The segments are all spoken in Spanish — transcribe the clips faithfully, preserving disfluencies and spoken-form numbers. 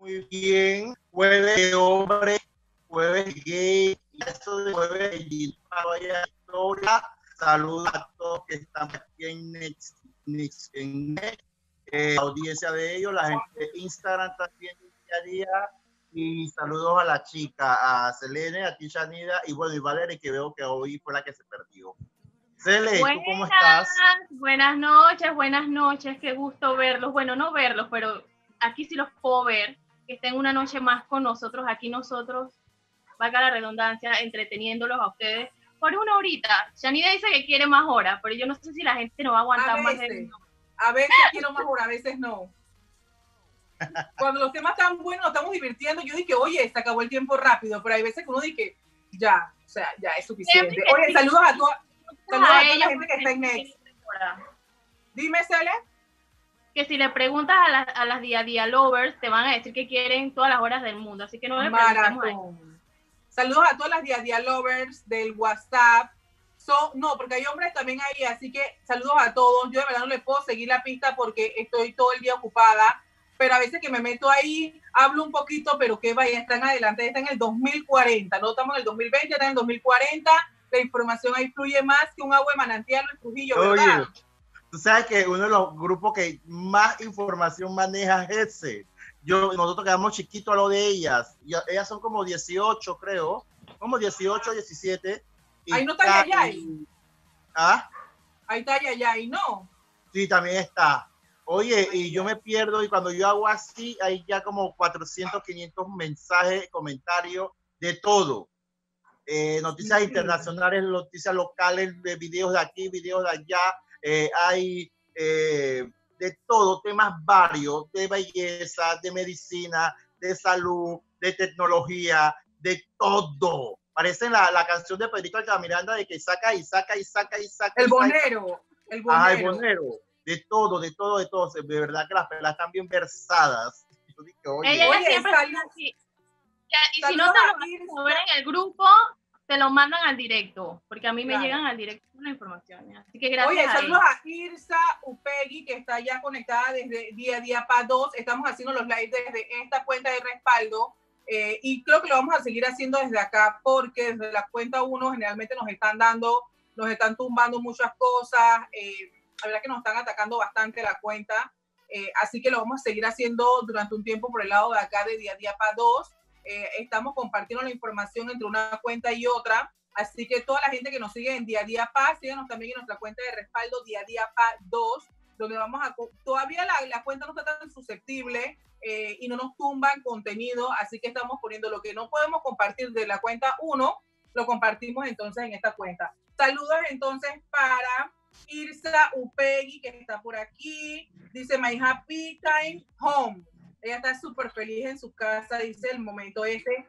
muy bien. Jueves de hombre, jueves gay, y eso de jueves de historia. Saludos a todos que están aquí en Next, Next, en Next, eh, la audiencia de ellos, la gente de Instagram también día a día. Y saludos a la chica, a Selene, a ti, Shanida, y bueno, y Valeria, que veo que hoy fue la que se perdió. Cele, ¿tú cómo estás? Buenas noches, buenas noches, qué gusto verlos. Bueno, no verlos, pero aquí sí los puedo ver, que estén una noche más con nosotros, aquí nosotros, valga la redundancia, entreteniéndolos a ustedes por una horita. Shanida dice que quiere más horas, pero yo no sé si la gente no va a aguantar a más veces, de uno. A veces quiero más horas, a veces no. Cuando los temas están buenos, nos estamos divirtiendo, yo dije, oye, se acabó el tiempo rápido, pero hay veces que uno dice, ya, o sea, ya es suficiente. Oye, sí, saludos a, toda, saludos a, a toda la gente que está en Next. Dime, Cele. Que si le preguntas a, la, a las día a día lovers, te van a decir que quieren todas las horas del mundo, así que no le preguntemos a ellos. Saludos a todas las día a día lovers del WhatsApp. So, no, porque hay hombres también ahí, así que saludos a todos. Yo de verdad no les puedo seguir la pista porque estoy todo el día ocupada, pero a veces que me meto ahí, hablo un poquito, pero que vaya, están adelante, están en el dos mil cuarenta, no estamos en el dos mil veinte, están en el dos mil cuarenta, la información ahí fluye más que un agua de manantial en Trujillo, ¿verdad? Oye, tú sabes que uno de los grupos que más información maneja es ese. Yo, nosotros quedamos chiquitos a lo de ellas, y ellas son como dieciocho, creo, como dieciocho, diecisiete. Ahí no está Yayay. ¿Ah? Ahí está Yayay, ¿no? Sí, también está. Oye, y yo me pierdo y cuando yo hago así, hay ya como cuatrocientos, quinientos mensajes, comentarios, de todo. Eh, noticias sí, internacionales, noticias locales, de videos de aquí, videos de allá. Eh, hay eh, de todo, temas varios, de belleza, de medicina, de salud, de tecnología, de todo. Parece la, la canción de Pedrito Altamiranda de que saca y saca y saca y saca. El y bonero, saca. el bonero. Ah, el bonero. De todo, de todo, de todo. De verdad que las pelas están bien versadas. Yo dije, oye, Ella oye, siempre está así. Y si no te lo van a ver en el grupo, te lo mandan al directo, porque a mí me claro. llegan al directo las informaciones. Así que gracias. Oye, a saludos ella. a Irsa Upegui, que está ya conectada desde día a día para dos. Estamos haciendo los lives desde esta cuenta de respaldo. Eh, y creo que lo vamos a seguir haciendo desde acá, porque desde la cuenta uno generalmente nos están dando, nos están tumbando muchas cosas. Eh, la verdad que nos están atacando bastante la cuenta. Eh, así que lo vamos a seguir haciendo durante un tiempo por el lado de acá de día a día para dos. Eh, estamos compartiendo la información entre una cuenta y otra, así que toda la gente que nos sigue en Día a Día Paz, síganos también en nuestra cuenta de respaldo Día a Día Paz dos, donde vamos a, todavía la, la cuenta no está tan susceptible eh, y no nos tumban contenido, así que estamos poniendo lo que no podemos compartir de la cuenta uno, lo compartimos entonces en esta cuenta. Saludos entonces para Irsa Upegui, que está por aquí, dice My Happy Time Home. Ella está súper feliz en su casa, dice el momento ese.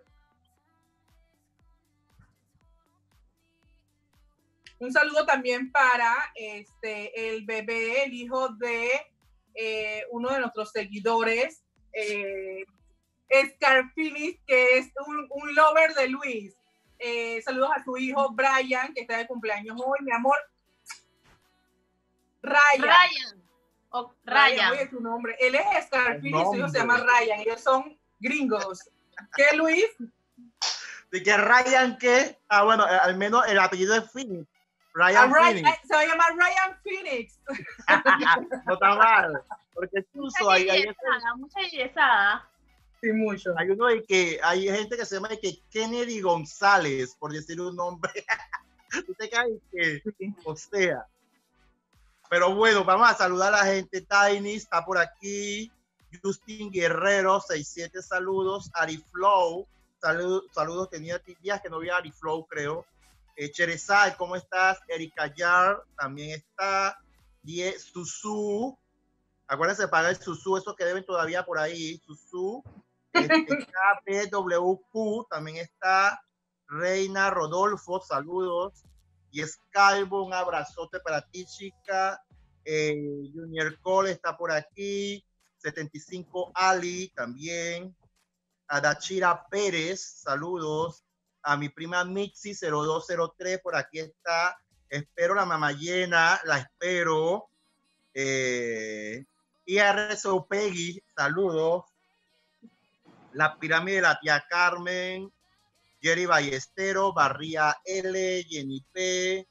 Un saludo también para este, el bebé, el hijo de eh, uno de nuestros seguidores, eh, Scarfilis, que es un, un lover de Luis. Eh, saludos a su hijo Brian, que está de cumpleaños hoy, mi amor. Ryan. Ryan. Oh, Ryan. Ryan, oye su nombre. Él es Scarfield y su hijo se llama Ryan. Ellos son gringos. ¿Qué, Luis? ¿De que Ryan qué? Ah, bueno, al menos el apellido es Phoenix. Ryan, Ryan Phoenix. Se va a llamar Ryan Phoenix. No está mal. Porque chuzo, hay, hay, mucha yesada. Sí, mucho. Hay uno de que hay gente que se llama de que Kennedy González, por decir un nombre. ¿Tú te caes? Que, o sea. Pero bueno, vamos a saludar a la gente. Tiny está por aquí. Justin Guerrero, sesenta y siete saludos. Ariflow, salud, saludos. Tenía días que no vi a Ariflow, creo. Eh, Cherezal, ¿cómo estás? Erika Yar también está. Die, Susu. Acuérdense de pagar el Susu, esos que deben todavía por ahí. Susu. Este, K P W Q también está. Reina Rodolfo, saludos. Y es Calvo, un abrazote para ti, chica. Eh, Junior Cole está por aquí. setenta y cinco Ali también. A Dachira Pérez, saludos. A mi prima Mixi cero dos cero tres, por aquí está. Espero la mamá llena, la espero. Eh, I R S O Peggy, saludos. La Pirámide de la Tía Carmen, Jerry Ballesteros, Barría L, Jenny P,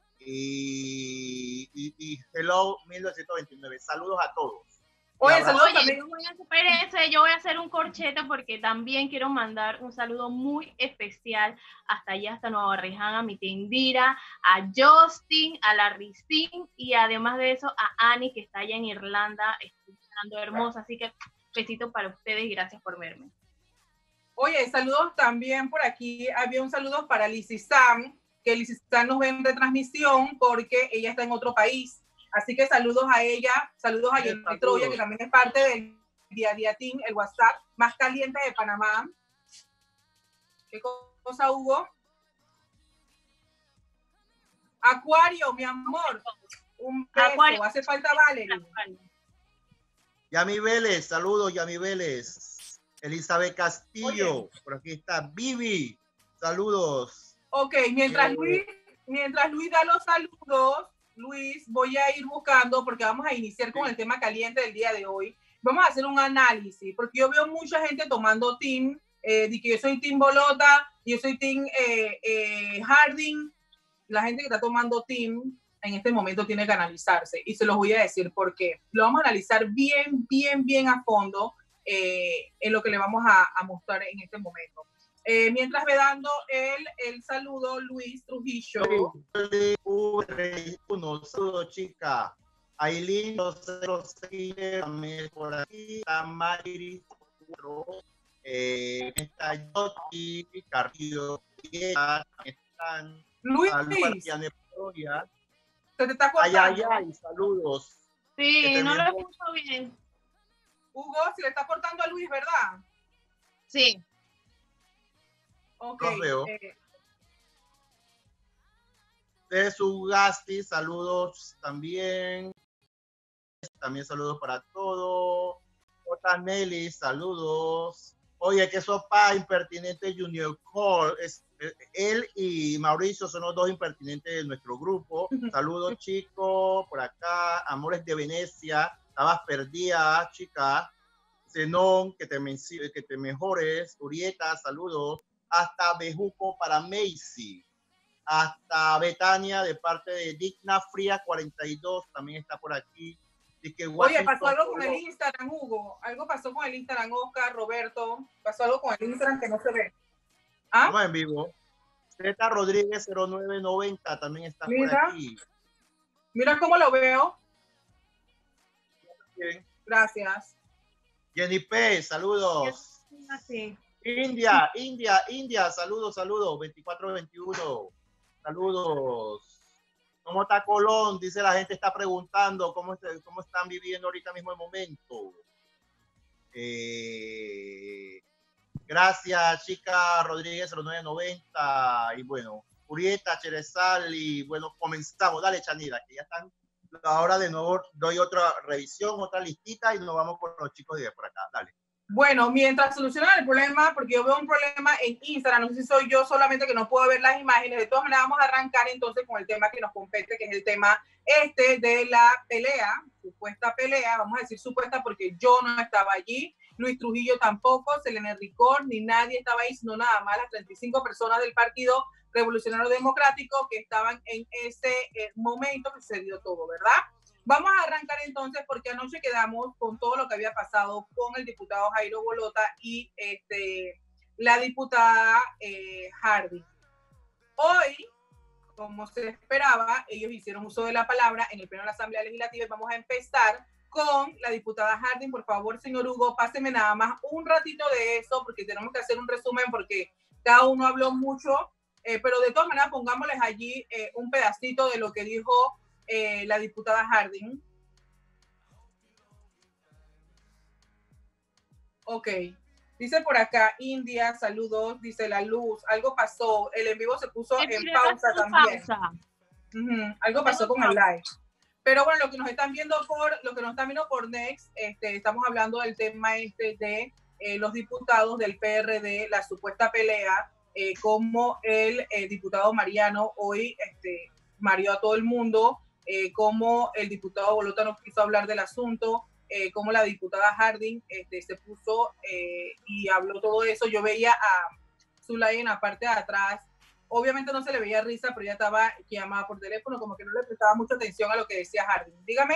y, y, y Hello mil novecientos veintinueve. Saludos a todos. Oye, saludos Oye, también. yo voy a hacer ese, yo voy a hacer un corchete porque también quiero mandar un saludo muy especial hasta allá, hasta Nueva Orleans, a mi tía Indira, a Justin, a la Ricín y además de eso a Annie que está allá en Irlanda, escuchando hermosa. Así que besito para ustedes y gracias por verme. Oye, saludos también por aquí. Había un saludo para Lizzy Sam, que Lizzy Sam nos ve en retransmisión porque ella está en otro país. Así que saludos a ella, saludos a Jenny Troya, que también es parte del Día a Día Team, el WhatsApp más caliente de Panamá. ¿Qué cosa, Hugo? Acuario, mi amor. Un beso. Acuario. Hace falta Valerie. Yami Vélez, saludos, Yami Vélez. Elizabeth Castillo, Oye. Por aquí está. Vivi, saludos. Ok, mientras, eh, Luis, mientras Luis da los saludos, Luis, voy a ir buscando, porque vamos a iniciar con el tema caliente del día de hoy. Vamos a hacer un análisis, porque yo veo mucha gente tomando team, eh, de que yo soy team Bolota, yo soy team eh, eh, Harding. La gente que está tomando team en este momento tiene que analizarse, y se los voy a decir por qué. Lo vamos a analizar bien, bien, bien a fondo eh, en lo que le vamos a, a mostrar en este momento. Eh, mientras ve dando el, el saludo, Luis Trujillo. Uno, saludo, chica. Aileen, cero seis, por aquí. Tamari, eh, está Yoshi, Carrillo, están. Luis, se te está cortando. Ay, ay, ay, saludos. Sí, no lo escucho bien. Hugo, se le está cortando a Luis, ¿verdad? Sí. Ok. Eh. De su Gasti, saludos también. También saludos para todos. J. Nelly, saludos. Oye, que sopa impertinente Junior Cole. Es, él y Mauricio son los dos impertinentes de nuestro grupo. Saludos, chicos. Por acá, Amores de Venecia. Estabas perdida, chica. Zenón, que te, que te mejores. Urieta, saludos. Hasta Bejuco para Macy. Hasta Betania, de parte de Digna Fría cuarenta y dos, también está por aquí. Y que Oye, pasó algo con el Instagram, Hugo. Algo pasó con el Instagram, Oscar, Roberto. Pasó algo con el Instagram que no se ve. ¿Ah? Estamos en vivo. Z Rodríguez cero nueve noventa también está mira, por aquí. Mira cómo lo veo. Bien. Gracias. Jenny P, saludos. Sí. India, India, India, saludos, saludos. veinticuatro veintiuno. Saludos. ¿Cómo está Colón? Dice la gente, está preguntando cómo, cómo están viviendo ahorita mismo el momento. Eh, gracias, chica Rodríguez cero nueve noventa. Y bueno, Urieta, Cherezal, y bueno, comenzamos. Dale, Chanira, que ya están. Ahora de nuevo doy otra revisión, otra listita y nos vamos con los chicos de por acá. Dale. Bueno, mientras solucionan el problema, porque yo veo un problema en Instagram, no sé si soy yo solamente que no puedo ver las imágenes, de todas maneras vamos a arrancar entonces con el tema que nos compete, que es el tema este de la pelea, supuesta pelea, vamos a decir supuesta porque yo no estaba allí, Luis Trujillo tampoco, Selene Ricor, ni nadie estaba ahí, sino nada más las treinta y cinco personas del Partido Revolucionario Democrático que estaban en ese eh, momento que se dio todo, ¿verdad? Vamos a arrancar entonces porque anoche quedamos con todo lo que había pasado con el diputado Jairo Bolota y este, la diputada eh, Harding. Hoy, como se esperaba, ellos hicieron uso de la palabra en el pleno de la Asamblea Legislativa y vamos a empezar con la diputada Harding. Por favor, señor Hugo, páseme nada más un ratito de eso porque tenemos que hacer un resumen porque cada uno habló mucho, eh, pero de todas maneras pongámosles allí eh, un pedacito de lo que dijo Eh, la diputada Harding. Ok. Dice por acá, India, saludos. Dice La Luz, algo pasó. El en vivo se puso en pausa también. Pausa. Uh-huh. Algo pasó con el live. Pero bueno, lo que nos están viendo por, lo que nos están viendo por Next, este, estamos hablando del tema este de eh, los diputados del P R D, la supuesta pelea, eh, como el eh, diputado Mariano hoy este, mareó a todo el mundo. Eh, como el diputado Bolota no quiso hablar del asunto, eh, cómo la diputada Harding este, se puso eh, y habló todo eso. Yo veía a Zulay en la parte de atrás. Obviamente no se le veía risa, pero ella estaba llamada por teléfono, como que no le prestaba mucha atención a lo que decía Harding. Dígame.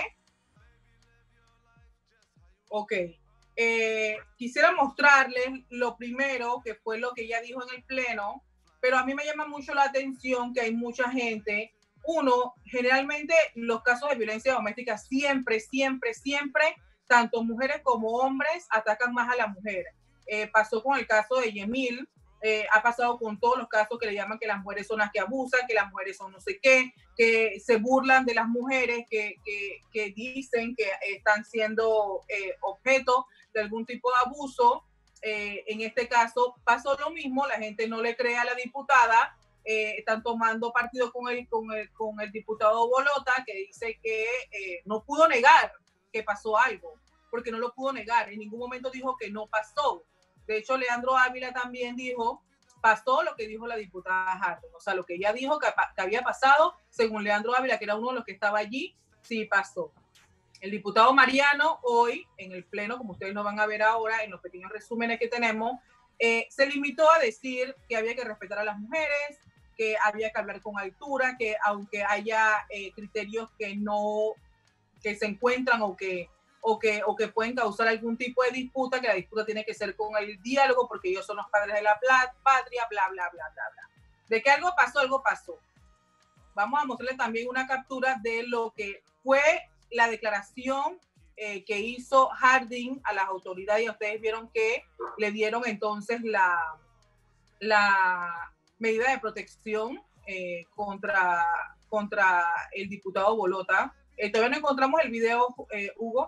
Ok. Eh, quisiera mostrarles lo primero, que fue lo que ella dijo en el pleno, pero a mí me llama mucho la atención que hay mucha gente. Uno, generalmente los casos de violencia doméstica siempre, siempre, siempre, tanto mujeres como hombres atacan más a la mujer. Eh, pasó con el caso de Yemil, eh, ha pasado con todos los casos que le llaman que las mujeres son las que abusan, que las mujeres son no sé qué, que se burlan de las mujeres, que, que, que dicen que están siendo eh, objeto de algún tipo de abuso. Eh, en este caso pasó lo mismo, la gente no le cree a la diputada. Eh, están tomando partido con el, con, el, con el diputado Bolota, que dice que eh, no pudo negar que pasó algo, porque no lo pudo negar, en ningún momento dijo que no pasó. De hecho, Leandro Ávila también dijo, pasó lo que dijo la diputada Harding, o sea, lo que ella dijo que, que había pasado, según Leandro Ávila, que era uno de los que estaba allí, sí pasó. El diputado Mariano hoy, en el pleno, como ustedes lo van a ver ahora, en los pequeños resúmenes que tenemos, eh, se limitó a decir que había que respetar a las mujeres, que había que hablar con altura, que aunque haya eh, criterios que no, que se encuentran o que, o, que, o que pueden causar algún tipo de disputa, que la disputa tiene que ser con el diálogo, porque ellos son los padres de la patria, bla, bla, bla, bla, bla. De que algo pasó, algo pasó. Vamos a mostrarles también una captura de lo que fue la declaración eh, que hizo Harding a las autoridades, y ustedes vieron que le dieron entonces la... la medida de protección eh, contra, contra el diputado Bolota. Eh, todavía no encontramos el video, eh, Hugo.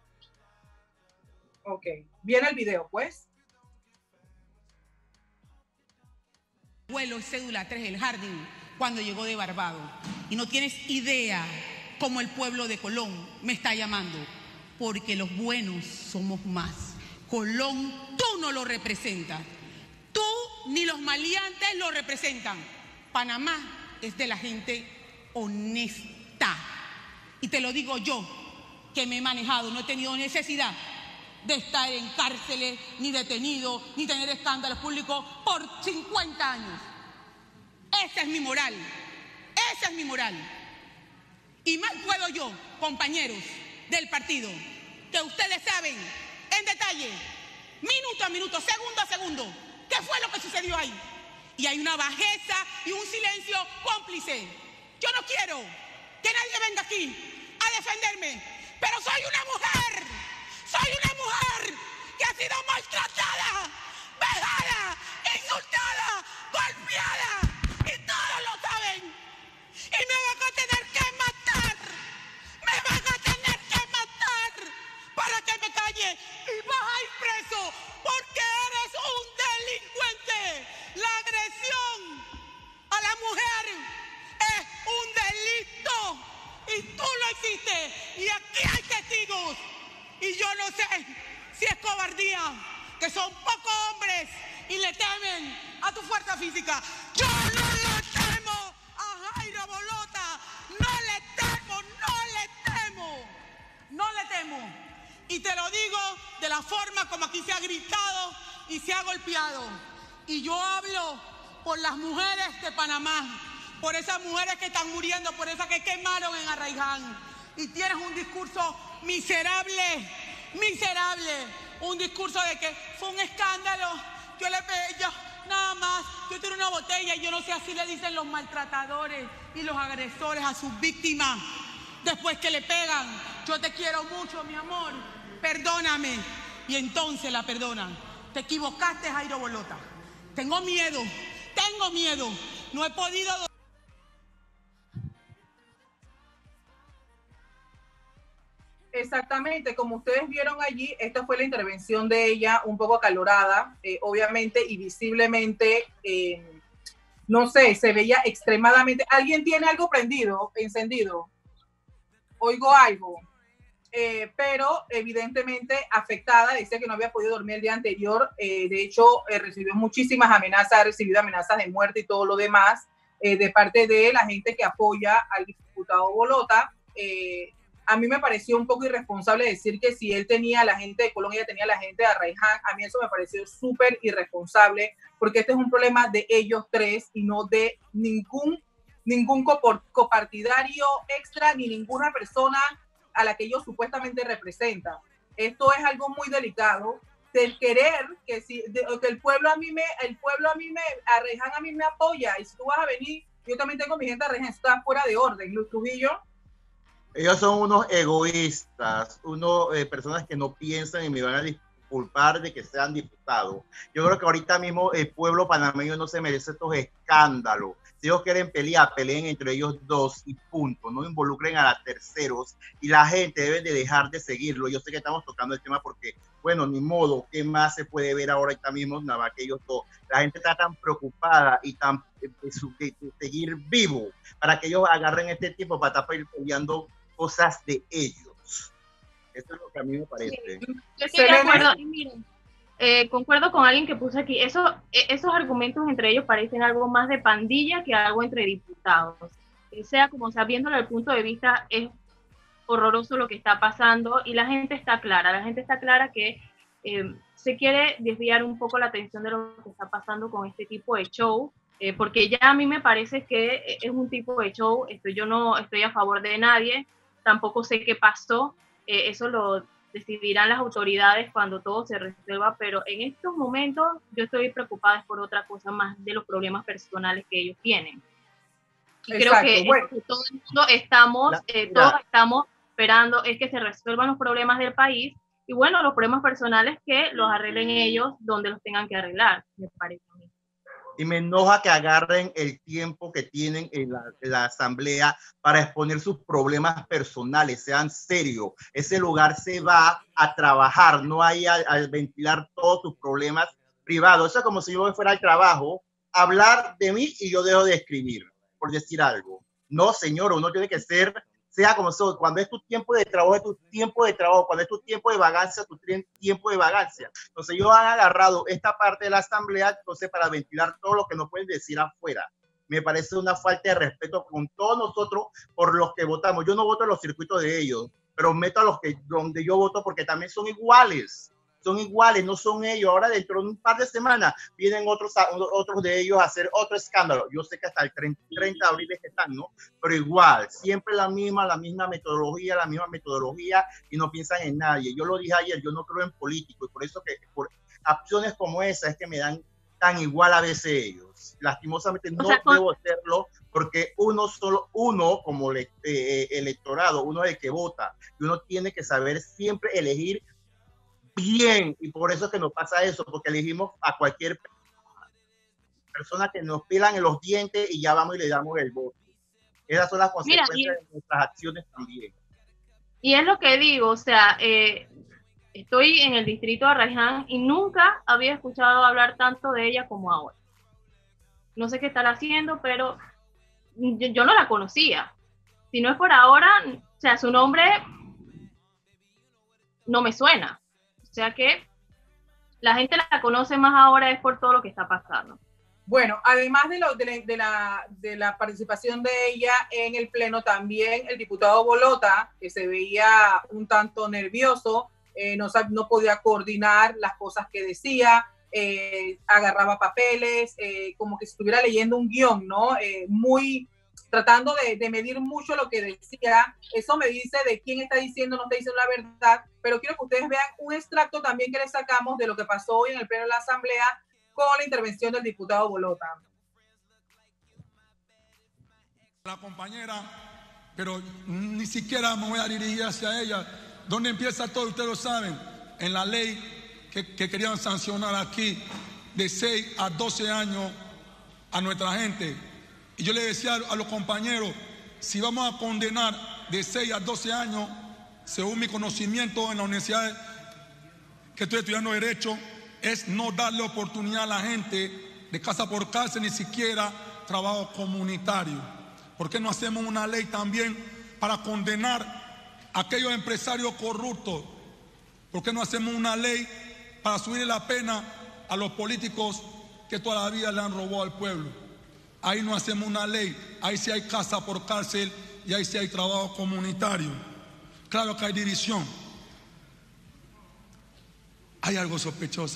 Ok, viene el video, pues. Vuelo cédula tres, el Harding, cuando llegó de Barbados. Y no tienes idea cómo el pueblo de Colón me está llamando, porque los buenos somos más. Colón, tú no lo representas. Tú ni los maleantes lo representan. Panamá es de la gente honesta. Y te lo digo yo, que me he manejado, no he tenido necesidad de estar en cárceles, ni detenido, ni tener escándalos públicos por cincuenta años. Esa es mi moral. Esa es mi moral. Y más puedo yo, compañeros del partido, que ustedes saben en detalle, minuto a minuto, segundo a segundo, ¿qué fue lo que sucedió ahí? Y hay una bajeza y un silencio cómplice. Yo no quiero que nadie venga aquí a defenderme, pero soy una mujer, soy una mujer que ha sido maltratada, vejada, insultada, golpeada, y todos lo saben. Y me van a tener que matar, me van a tener que matar para que me calle, y vas a ir preso porque eres un delincuente. La agresión a la mujer es un delito y tú lo hiciste, y aquí hay testigos. Y yo no sé si es cobardía, que son pocos hombres y le temen a tu fuerza física. Yo no le temo a Jairo Bolota, no le temo, no le temo, no le temo. Y te lo digo de la forma como aquí se ha gritado y se ha golpeado. Y yo hablo por las mujeres de Panamá, por esas mujeres que están muriendo, por esas que quemaron en Arraiján. Y tienes un discurso miserable, miserable, un discurso de que fue un escándalo, yo le pegué, yo, nada más, yo tengo una botella, y yo no sé, así le dicen los maltratadores y los agresores a sus víctimas, después que le pegan. Yo te quiero mucho, mi amor, perdóname. Y entonces la perdonan. Te equivocaste, Jairo Bolota. Tengo miedo, tengo miedo, no he podido... Exactamente, como ustedes vieron allí, esta fue la intervención de ella, un poco acalorada, eh, obviamente y visiblemente, eh, no sé, se veía extremadamente... ¿Alguien tiene algo prendido, encendido? Oigo algo, eh, pero evidentemente afectada, decía que no había podido dormir el día anterior, eh, de hecho eh, recibió muchísimas amenazas, ha recibido amenazas de muerte y todo lo demás, eh, de parte de la gente que apoya al diputado Bolota. eh, a mí me pareció un poco irresponsable decir que si él tenía a la gente de Colón, ella tenía a la gente de Arraiján. A mí eso me pareció súper irresponsable, porque este es un problema de ellos tres y no de ningún, ningún copartidario extra ni ninguna persona a la que ellos supuestamente representan. Esto es algo muy delicado, del querer que si de, que el pueblo a mí me, el pueblo a mí me, Arraiján a mí me apoya, y si tú vas a venir, yo también tengo mi gente de Arraiján, está fuera de orden. Luis Trujillo. Ellos son unos egoístas, unos eh, personas que no piensan y me van a disculpar de que sean diputados. Yo creo que ahorita mismo el pueblo panameño no se merece estos escándalos. Si ellos quieren pelear, peleen entre ellos dos y punto. No involucren a los terceros y la gente debe de dejar de seguirlo. Yo sé que estamos tocando el tema porque, bueno, ni modo, ¿qué más se puede ver ahorita mismo? Nada más que ellos dos. La gente está tan preocupada y tan de, de, de seguir vivo para que ellos agarren este tipo para estar peleando cosas de ellos. Eso es lo que a mí me parece. Sí, yo estoy de acuerdo. Y miren, eh, concuerdo con alguien que puso aquí, eso, esos argumentos entre ellos parecen algo más de pandilla que algo entre diputados. Eh, sea como sea, viéndolo desde el punto de vista, es horroroso lo que está pasando y la gente está clara, la gente está clara que eh, se quiere desviar un poco la atención de lo que está pasando con este tipo de show, eh, porque ya a mí me parece que es un tipo de show, esto, yo no estoy a favor de nadie, tampoco sé qué pasó, eh, eso lo decidirán las autoridades cuando todo se resuelva, pero en estos momentos yo estoy preocupada por otra cosa más de los problemas personales que ellos tienen. Y Exacto, creo que, bueno. es que todo el mundo estamos, la, eh, todos estamos esperando es que se resuelvan los problemas del país y bueno, los problemas personales que los arreglen ellos donde los tengan que arreglar, me parece a mí. Y me enoja que agarren el tiempo que tienen en la, en la asamblea para exponer sus problemas personales, sean serios. Ese lugar se va a trabajar, no hay a, a ventilar todos tus problemas privados. Eso es como si yo fuera al trabajo, hablar de mí y yo dejo de escribir, por decir algo. No, señor, uno tiene que ser, sea como sea, cuando es tu tiempo de trabajo, es tu tiempo de trabajo, cuando es tu tiempo de vagancia, tu tiempo de vagancia. Entonces ellos han agarrado esta parte de la asamblea, entonces para ventilar todo lo que no pueden decir afuera. Me parece una falta de respeto con todos nosotros por los que votamos. Yo no voto en los circuitos de ellos, pero meto a los que donde yo voto porque también son iguales. Son iguales, no son ellos. Ahora dentro de un par de semanas vienen otros, otros de ellos a hacer otro escándalo. Yo sé que hasta el treinta de abril es que están, ¿no? Pero igual, siempre la misma, la misma metodología, la misma metodología y no piensan en nadie. Yo lo dije ayer, yo no creo en políticos y por eso que por acciones como esa es que me dan tan igual a veces ellos. Lastimosamente no o sea, debo hacerlo porque uno solo, uno como le, eh, electorado, uno es el que vota y uno tiene que saber siempre elegir bien, y por eso es que nos pasa eso, porque elegimos a cualquier persona que nos pilan en los dientes y ya vamos y le damos el voto. Esas son las consecuencias Mira, y, de nuestras acciones también. Y es lo que digo, o sea, eh, estoy en el distrito de Arraiján y nunca había escuchado hablar tanto de ella como ahora. No sé qué estará haciendo, pero yo, yo no la conocía. Si no es por ahora, o sea, su nombre no me suena. O sea que la gente la conoce más ahora es por todo lo que está pasando. Bueno, además de, lo, de, la, de, la, de la participación de ella en el pleno, también el diputado Bolota, que se veía un tanto nervioso, eh, no, no podía coordinar las cosas que decía, eh, agarraba papeles, eh, como que estuviera leyendo un guión, ¿no? Eh, muy... tratando de, de medir mucho lo que decía. Eso me dice de quién está diciendo, no está diciendo la verdad, pero quiero que ustedes vean un extracto también que le sacamos de lo que pasó hoy en el pleno de la asamblea con la intervención del diputado Bolota. La compañera, pero ni siquiera me voy a dirigir hacia ella. ¿Dónde empieza todo? Ustedes lo saben, en la ley que, que querían sancionar aquí de seis a doce años a nuestra gente. Y yo le decía a los compañeros, si vamos a condenar de seis a doce años, según mi conocimiento en la universidad que estoy estudiando Derecho, es no darle oportunidad a la gente de casa por casa, ni siquiera trabajo comunitario. ¿Por qué no hacemos una ley también para condenar a aquellos empresarios corruptos? ¿Por qué no hacemos una ley para subir la pena a los políticos que toda la vida le han robado al pueblo? Ahí no hacemos una ley, ahí sí hay casa por cárcel y ahí sí hay trabajo comunitario. Claro que hay división. Hay algo sospechoso.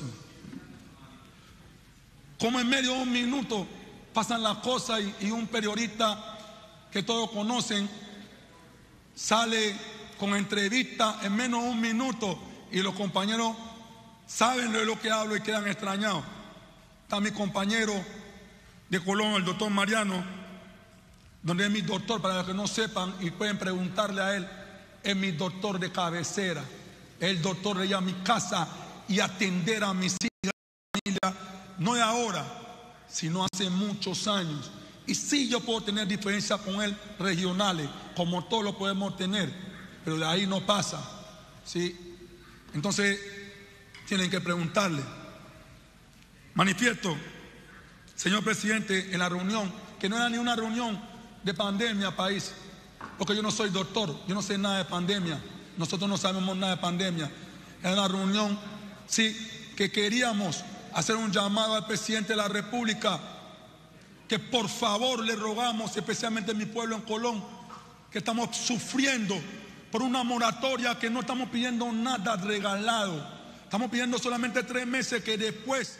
Como en medio de un minuto pasan las cosas y, y un periodista que todos conocen sale con entrevista en menos de un minuto y los compañeros saben de lo que hablo y quedan extrañados. Está mi compañero de Colón, el doctor Mariano, donde es mi doctor, para los que no sepan y pueden preguntarle a él, es mi doctor de cabecera, es el doctor de ir a mi casa y atender a mis hijas, familia, no de ahora, sino hace muchos años. Y sí, yo puedo tener diferencias con él regionales, como todos lo podemos tener, pero de ahí no pasa, ¿sí? Entonces, tienen que preguntarle. Manifiesto, señor presidente, en la reunión, que no era ni una reunión de pandemia, país, porque yo no soy doctor, yo no sé nada de pandemia, nosotros no sabemos nada de pandemia. Era una reunión, sí, que queríamos hacer un llamado al presidente de la República, que por favor le rogamos, especialmente en mi pueblo en Colón, que estamos sufriendo por una moratoria, que no estamos pidiendo nada regalado, estamos pidiendo solamente tres meses, que después...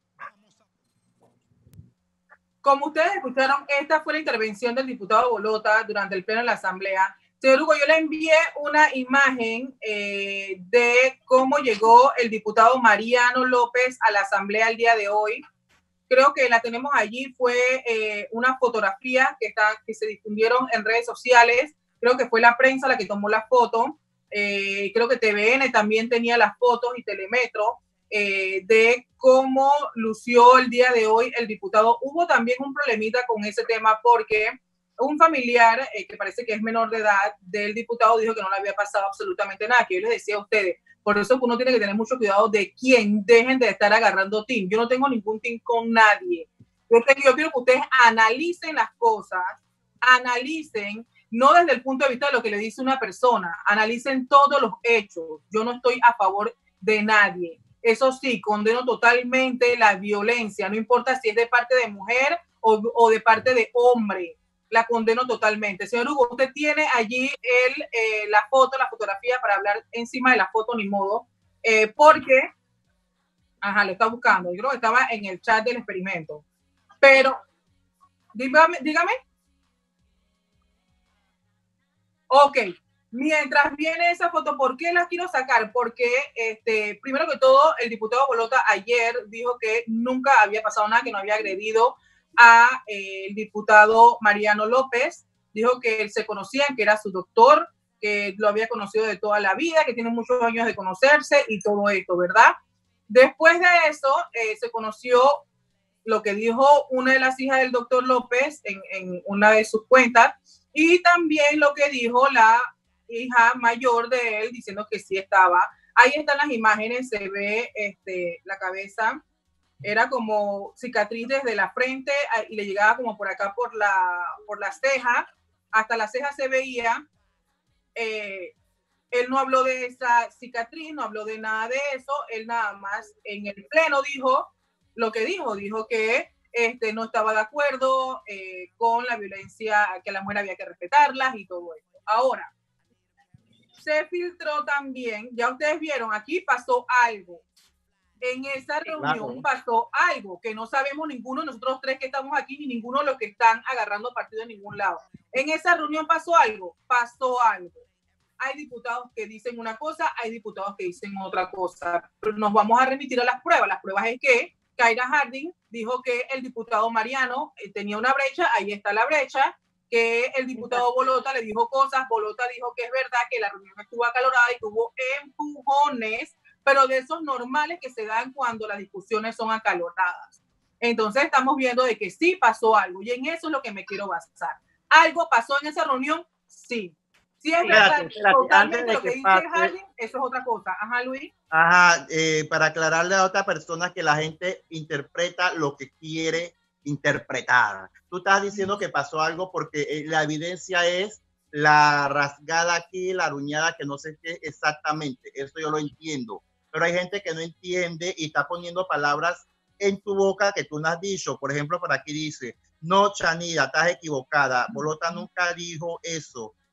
Como ustedes escucharon, esta fue la intervención del diputado Bolota durante el pleno de la Asamblea. Señor Hugo, yo le envié una imagen eh, de cómo llegó el diputado Mariano López a la Asamblea el día de hoy. Creo que la tenemos allí, fue eh, una fotografía que, está, que se difundieron en redes sociales. Creo que fue la prensa la que tomó la foto. Eh, creo que T V N también tenía las fotos y Telemetro. Eh, de cómo lució el día de hoy el diputado. Hubo también un problemita con ese tema porque un familiar eh, que parece que es menor de edad del diputado dijo que no le había pasado absolutamente nada, que yo les decía a ustedes, por eso uno tiene que tener mucho cuidado de quién dejen de estar agarrando team. Yo no tengo ningún team con nadie. Yo, te, yo quiero que ustedes analicen las cosas, analicen, no desde el punto de vista de lo que le dice una persona, analicen todos los hechos. Yo no estoy a favor de nadie. Eso sí, condeno totalmente la violencia, no importa si es de parte de mujer o, o de parte de hombre, la condeno totalmente. Señor Hugo, usted tiene allí el, eh, la foto, la fotografía para hablar encima de la foto, ni modo, eh, porque, ajá, lo está buscando, yo creo que estaba en el chat del experimento, pero, dígame, dígame. Ok. Mientras viene esa foto, ¿por qué las quiero sacar? Porque, este, primero que todo, el diputado Bolota ayer dijo que nunca había pasado nada, que no había agredido a eh, el diputado Mariano López. Dijo que se conocían, que era su doctor, que lo había conocido de toda la vida, que tiene muchos años de conocerse y todo esto, ¿verdad? Después de eso, eh, se conoció lo que dijo una de las hijas del doctor López en, en una de sus cuentas y también lo que dijo la hija mayor de él diciendo que sí estaba. Ahí están las imágenes, se ve este, la cabeza, era como cicatriz desde la frente y le llegaba como por acá por la, por la ceja, hasta la ceja se veía. Eh, él no habló de esa cicatriz, no habló de nada de eso, él nada más en el pleno dijo lo que dijo, dijo que este, no estaba de acuerdo eh, con la violencia, que a la mujer había que respetarlas y todo esto. Ahora, se filtró también, ya ustedes vieron, aquí pasó algo. En esa reunión pasó algo que no sabemos ninguno de nosotros tres que estamos aquí, ni ninguno de los que están agarrando partido en ningún lado. En esa reunión pasó algo, pasó algo. Hay diputados que dicen una cosa, hay diputados que dicen otra cosa. Pero nos vamos a remitir a las pruebas. Las pruebas es que Kaira Harding dijo que el diputado Mariano eh, tenía una brecha, ahí está la brecha, que el diputado Bolota le dijo cosas, Bolota dijo que es verdad que la reunión estuvo acalorada y tuvo empujones, pero de esos normales que se dan cuando las discusiones son acaloradas. Entonces estamos viendo de que sí pasó algo y en eso es lo que me quiero basar. ¿Algo pasó en esa reunión? Sí. Si es verdad, totalmente lo que, que dice pase, Harding, eso es otra cosa. Ajá, Luis. Ajá, eh, para aclararle a otra persona que la gente interpreta lo que quiere interpretar. Tú estás diciendo que pasó algo porque la evidencia es la rasgada aquí, la aruñada, que no sé qué exactamente. Eso yo lo entiendo. Pero hay gente que no entiende y está poniendo palabras en tu boca que tú no has dicho. Por ejemplo, por aquí dice, no, Chanida, estás equivocada. Bolota nunca dijo eso.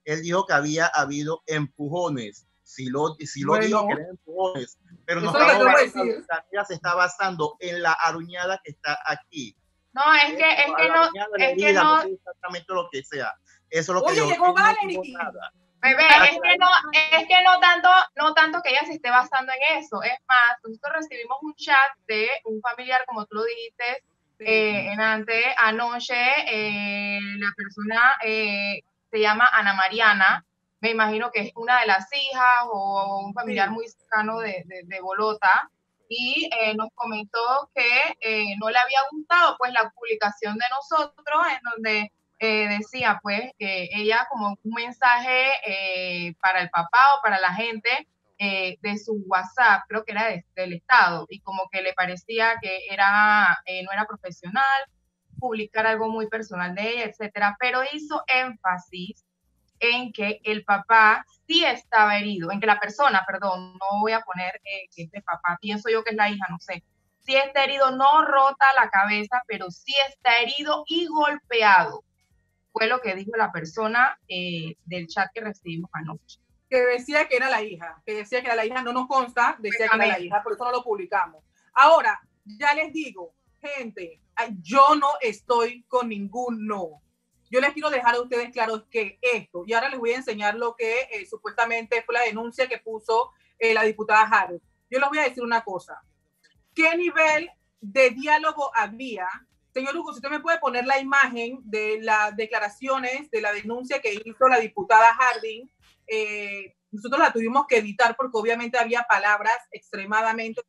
él dijo que había habido empujones. Si lo, si lo Bueno, dijo que eran empujones, pero eso nos es lo que estamos te voy a basando, decir. la amiga se está basando en la aruñada que está aquí. No, es que, es que no, es que no, no sé exactamente lo que sea. Eso es lo que Oye, yo llegó no Valerie. digo nada. bebé, es que no, es que no tanto, no tanto que ella se esté basando en eso. Es más, nosotros recibimos un chat de un familiar, como tú lo dijiste, eh, en antes, anoche, eh, la persona eh, se llama Ana Mariana, me imagino que es una de las hijas o un familiar Sí. muy cercano de, de, de Bolota, y eh, nos comentó que eh, no le había gustado pues la publicación de nosotros, en donde eh, decía pues que ella como un mensaje eh, para el papá o para la gente eh, de su WhatsApp, creo que era de, del Estado, y como que le parecía que era eh, no era profesional publicar algo muy personal de ella, etcétera, pero hizo énfasis en que el papá sí estaba herido, en que la persona, perdón, no voy a poner eh, que es el papá, pienso yo que es la hija, no sé, sí está herido, no rota la cabeza, pero sí está herido y golpeado. Fue lo que dijo la persona eh, del chat que recibimos anoche. Que decía que era la hija, que decía que era la hija, no nos consta, decía que era la hija, por eso no lo publicamos. Ahora, ya les digo, gente, yo no estoy con ningún no. Yo les quiero dejar a ustedes claros que esto, y ahora les voy a enseñar lo que eh, supuestamente fue la denuncia que puso eh, la diputada Harold. Yo les voy a decir una cosa. ¿Qué nivel de diálogo había? Señor Hugo, si usted me puede poner la imagen de las declaraciones de la denuncia que hizo la diputada Harding. Eh, nosotros la tuvimos que editar porque obviamente había palabras extremadamente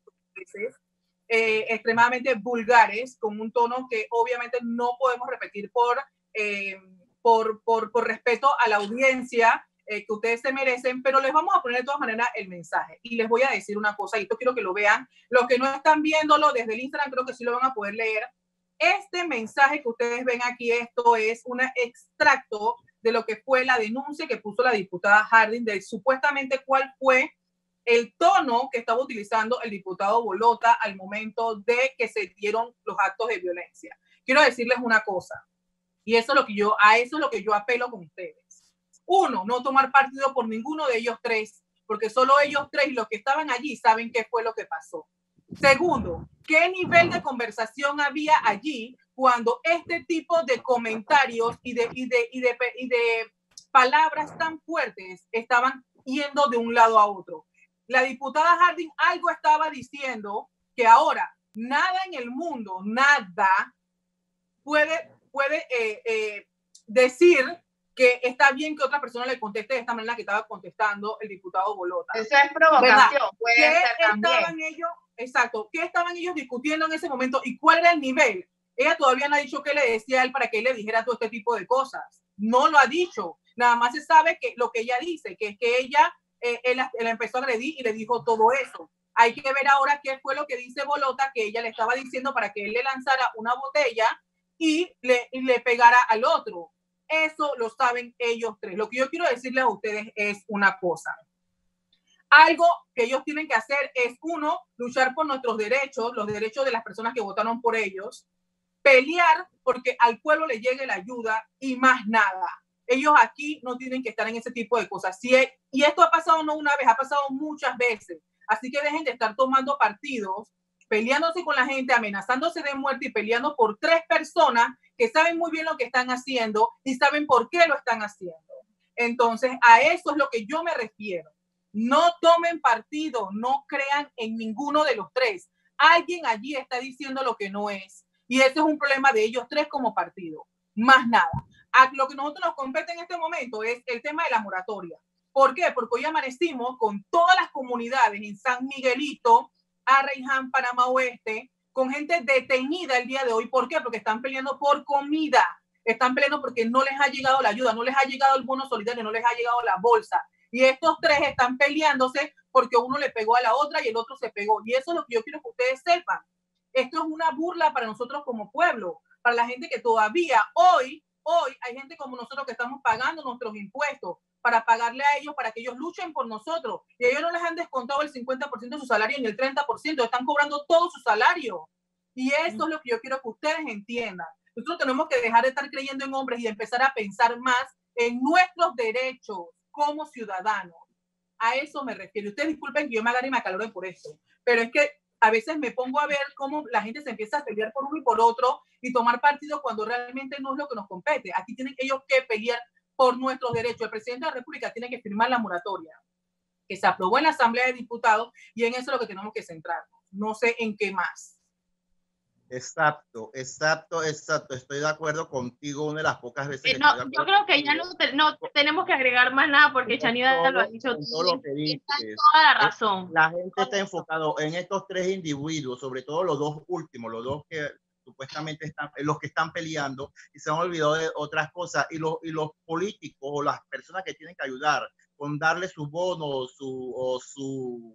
eh, extremadamente vulgares, con un tono que obviamente no podemos repetir por, eh, por, por, por respeto a la audiencia eh, que ustedes se merecen, pero les vamos a poner de todas maneras el mensaje. Y les voy a decir una cosa, y esto quiero que lo vean. Los que no están viéndolo desde el Instagram, creo que sí lo van a poder leer. Este mensaje que ustedes ven aquí, esto es un extracto de lo que fue la denuncia que puso la diputada Harding, de supuestamente cuál fue el tono que estaba utilizando el diputado Bolota al momento de que se dieron los actos de violencia. Quiero decirles una cosa, y eso es lo que yo, a eso es lo que yo apelo con ustedes. Uno, no tomar partido por ninguno de ellos tres, porque solo ellos tres y los que estaban allí saben qué fue lo que pasó. Segundo, ¿qué nivel de conversación había allí cuando este tipo de comentarios y de, y de, y de, y de palabras tan fuertes estaban yendo de un lado a otro? La diputada Harding algo estaba diciendo que ahora nada en el mundo, nada puede, puede eh, eh, decir que está bien que otra persona le conteste de esta manera que estaba contestando el diputado Bolota. Eso es provocación, puede ¿Qué ser también. estaban ellos, exacto, qué estaban ellos discutiendo en ese momento y cuál era el nivel? Ella todavía no ha dicho qué le decía a él para que él le dijera todo este tipo de cosas. No lo ha dicho. Nada más se sabe que lo que ella dice, que es que ella, eh, él, él empezó a agredir y le dijo todo eso. Hay que ver ahora qué fue lo que dice Bolota, que ella le estaba diciendo para que él le lanzara una botella y le, y le pegara al otro. Eso lo saben ellos tres. Lo que yo quiero decirles a ustedes es una cosa. Algo que ellos tienen que hacer es, uno, luchar por nuestros derechos, los derechos de las personas que votaron por ellos, pelear porque al pueblo le llegue la ayuda y más nada. Ellos aquí no tienen que estar en ese tipo de cosas. Si es, y esto ha pasado no una vez, ha pasado muchas veces. Así que dejen de estar tomando partidos, peleándose con la gente, amenazándose de muerte y peleando por tres personas que saben muy bien lo que están haciendo y saben por qué lo están haciendo. Entonces, a eso es lo que yo me refiero. No tomen partido, no crean en ninguno de los tres. Alguien allí está diciendo lo que no es. Y ese es un problema de ellos tres como partido. Más nada. A lo que nosotros nos compete en este momento es el tema de la moratoria. ¿Por qué? Porque hoy amanecimos con todas las comunidades en San Miguelito, Arraiján, Panamá Oeste, con gente detenida el día de hoy. ¿Por qué? Porque están peleando por comida. Están peleando porque no les ha llegado la ayuda, no les ha llegado el bono solidario, no les ha llegado la bolsa. Y estos tres están peleándose porque uno le pegó a la otra y el otro se pegó. Y eso es lo que yo quiero que ustedes sepan. Esto es una burla para nosotros como pueblo, para la gente que todavía hoy, hoy hay gente como nosotros que estamos pagando nuestros impuestos para pagarle a ellos, para que ellos luchen por nosotros. Y ellos no les han descontado el cincuenta por ciento de su salario ni el treinta por ciento, están cobrando todo su salario. Y eso es lo que yo quiero que ustedes entiendan. Nosotros tenemos que dejar de estar creyendo en hombres y empezar a pensar más en nuestros derechos como ciudadanos. A eso me refiero. Ustedes disculpen que yo me agarre y me acalore por esto, pero es que a veces me pongo a ver cómo la gente se empieza a pelear por uno y por otro y tomar partido cuando realmente no es lo que nos compete. Aquí tienen ellos que pelear por nuestros derechos. El presidente de la República tiene que firmar la moratoria que se aprobó en la Asamblea de Diputados y en eso es lo que tenemos que centrarnos. No sé en qué más. Exacto, exacto, exacto. Estoy de acuerdo contigo una de las pocas veces. Eh, que no, estoy de yo creo que ya no, te, no tenemos que agregar más nada porque Chanida lo ha dicho todo lo que dices. Toda la razón. La gente está enfocado en estos tres individuos, sobre todo los dos últimos, los dos que supuestamente están, los que están peleando y se han olvidado de otras cosas. Y los, y los políticos o las personas que tienen que ayudar con darle su bono su, o su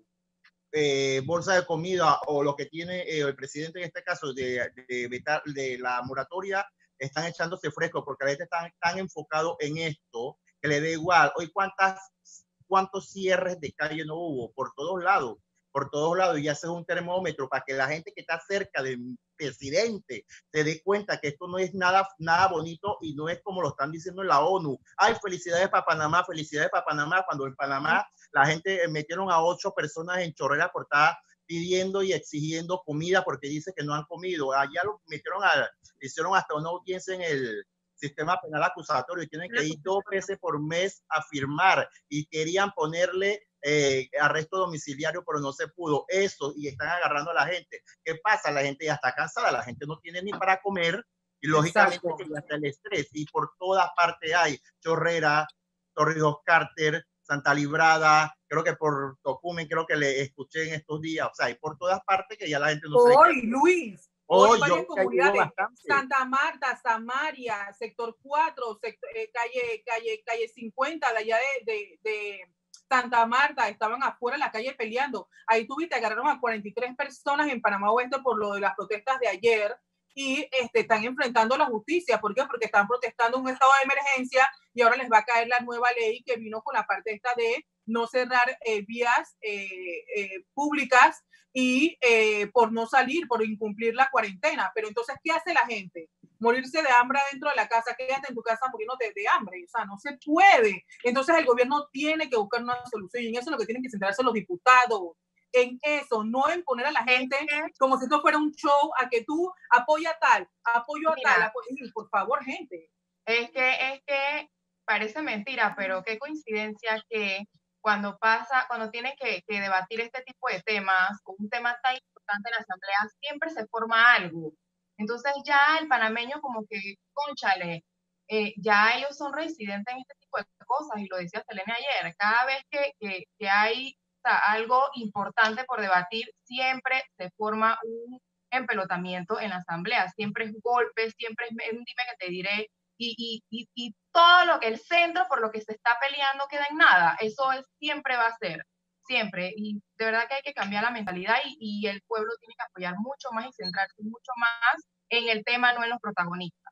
Eh, bolsa de comida o lo que tiene eh, el presidente en este caso de, de, vetar, de la moratoria, están echándose fresco porque la gente está tan enfocado en esto que le da igual. Hoy cuántas, cuántos cierres de calle no hubo por todos lados, por todos lados, y haces un termómetro para que la gente que está cerca del presidente se dé cuenta que esto no es nada, nada bonito y no es como lo están diciendo en la ONU. Ay, felicidades para Panamá, felicidades para Panamá, cuando en Panamá la gente metieron a ocho personas en chorrera por estar pidiendo y exigiendo comida porque dice que no han comido. Allá lo metieron a, hicieron hasta una audiencia en el sistema penal acusatorio y tienen que ir dos veces por mes a firmar y querían ponerle eh, arresto domiciliario, pero no se pudo. Eso, y están agarrando a la gente. ¿Qué pasa? La gente ya está cansada, la gente no tiene ni para comer y lógicamente que ya está el estrés y por todas partes hay chorrera, Torrijos Carter, Santa Librada, creo que por Tocumen, creo que le escuché en estos días, o sea, y por todas partes que ya la gente no Hoy, sabe. Luis, hoy, hoy varias comunidades, bastante. Santa Marta, Samaria, sector cuatro, sector, eh, calle, calle, calle cincuenta, de allá de, de, de Santa Marta, estaban afuera en la calle peleando. Ahí tuviste, agarraron a cuarenta y tres personas en Panamá Oeste por lo de las protestas de ayer y este, están enfrentando la justicia. ¿Por qué? Porque están protestando un estado de emergencia y ahora les va a caer la nueva ley que vino con la parte esta de no cerrar eh, vías eh, eh, públicas y eh, por no salir, por incumplir la cuarentena. Pero entonces, ¿qué hace la gente? Morirse de hambre dentro de la casa, quédate en tu casa muriéndote de hambre, o sea, no se puede. Entonces el gobierno tiene que buscar una solución y en eso es lo que tienen que centrarse los diputados, en eso, no en poner a la gente como si esto fuera un show, a que tú apoya tal, apoyo a Mira, tal, apoyo, por favor, gente. Es que, es que parece mentira, pero qué coincidencia que cuando pasa, cuando tienen que, que debatir este tipo de temas, con un tema tan importante en la asamblea, siempre se forma algo. Entonces ya el panameño como que, cónchale, eh, ya ellos son residentes en este tipo de cosas, y lo decía Selene ayer, cada vez que, que, que hay o sea, algo importante por debatir, siempre se forma un empelotamiento en la asamblea, siempre es golpe, siempre es un dime que te diré, y, y, y, y todo lo que el centro por lo que se está peleando queda en nada. Eso es, siempre va a ser, siempre, y de verdad que hay que cambiar la mentalidad y, y el pueblo tiene que apoyar mucho más y centrarse mucho más en el tema, no en los protagonistas.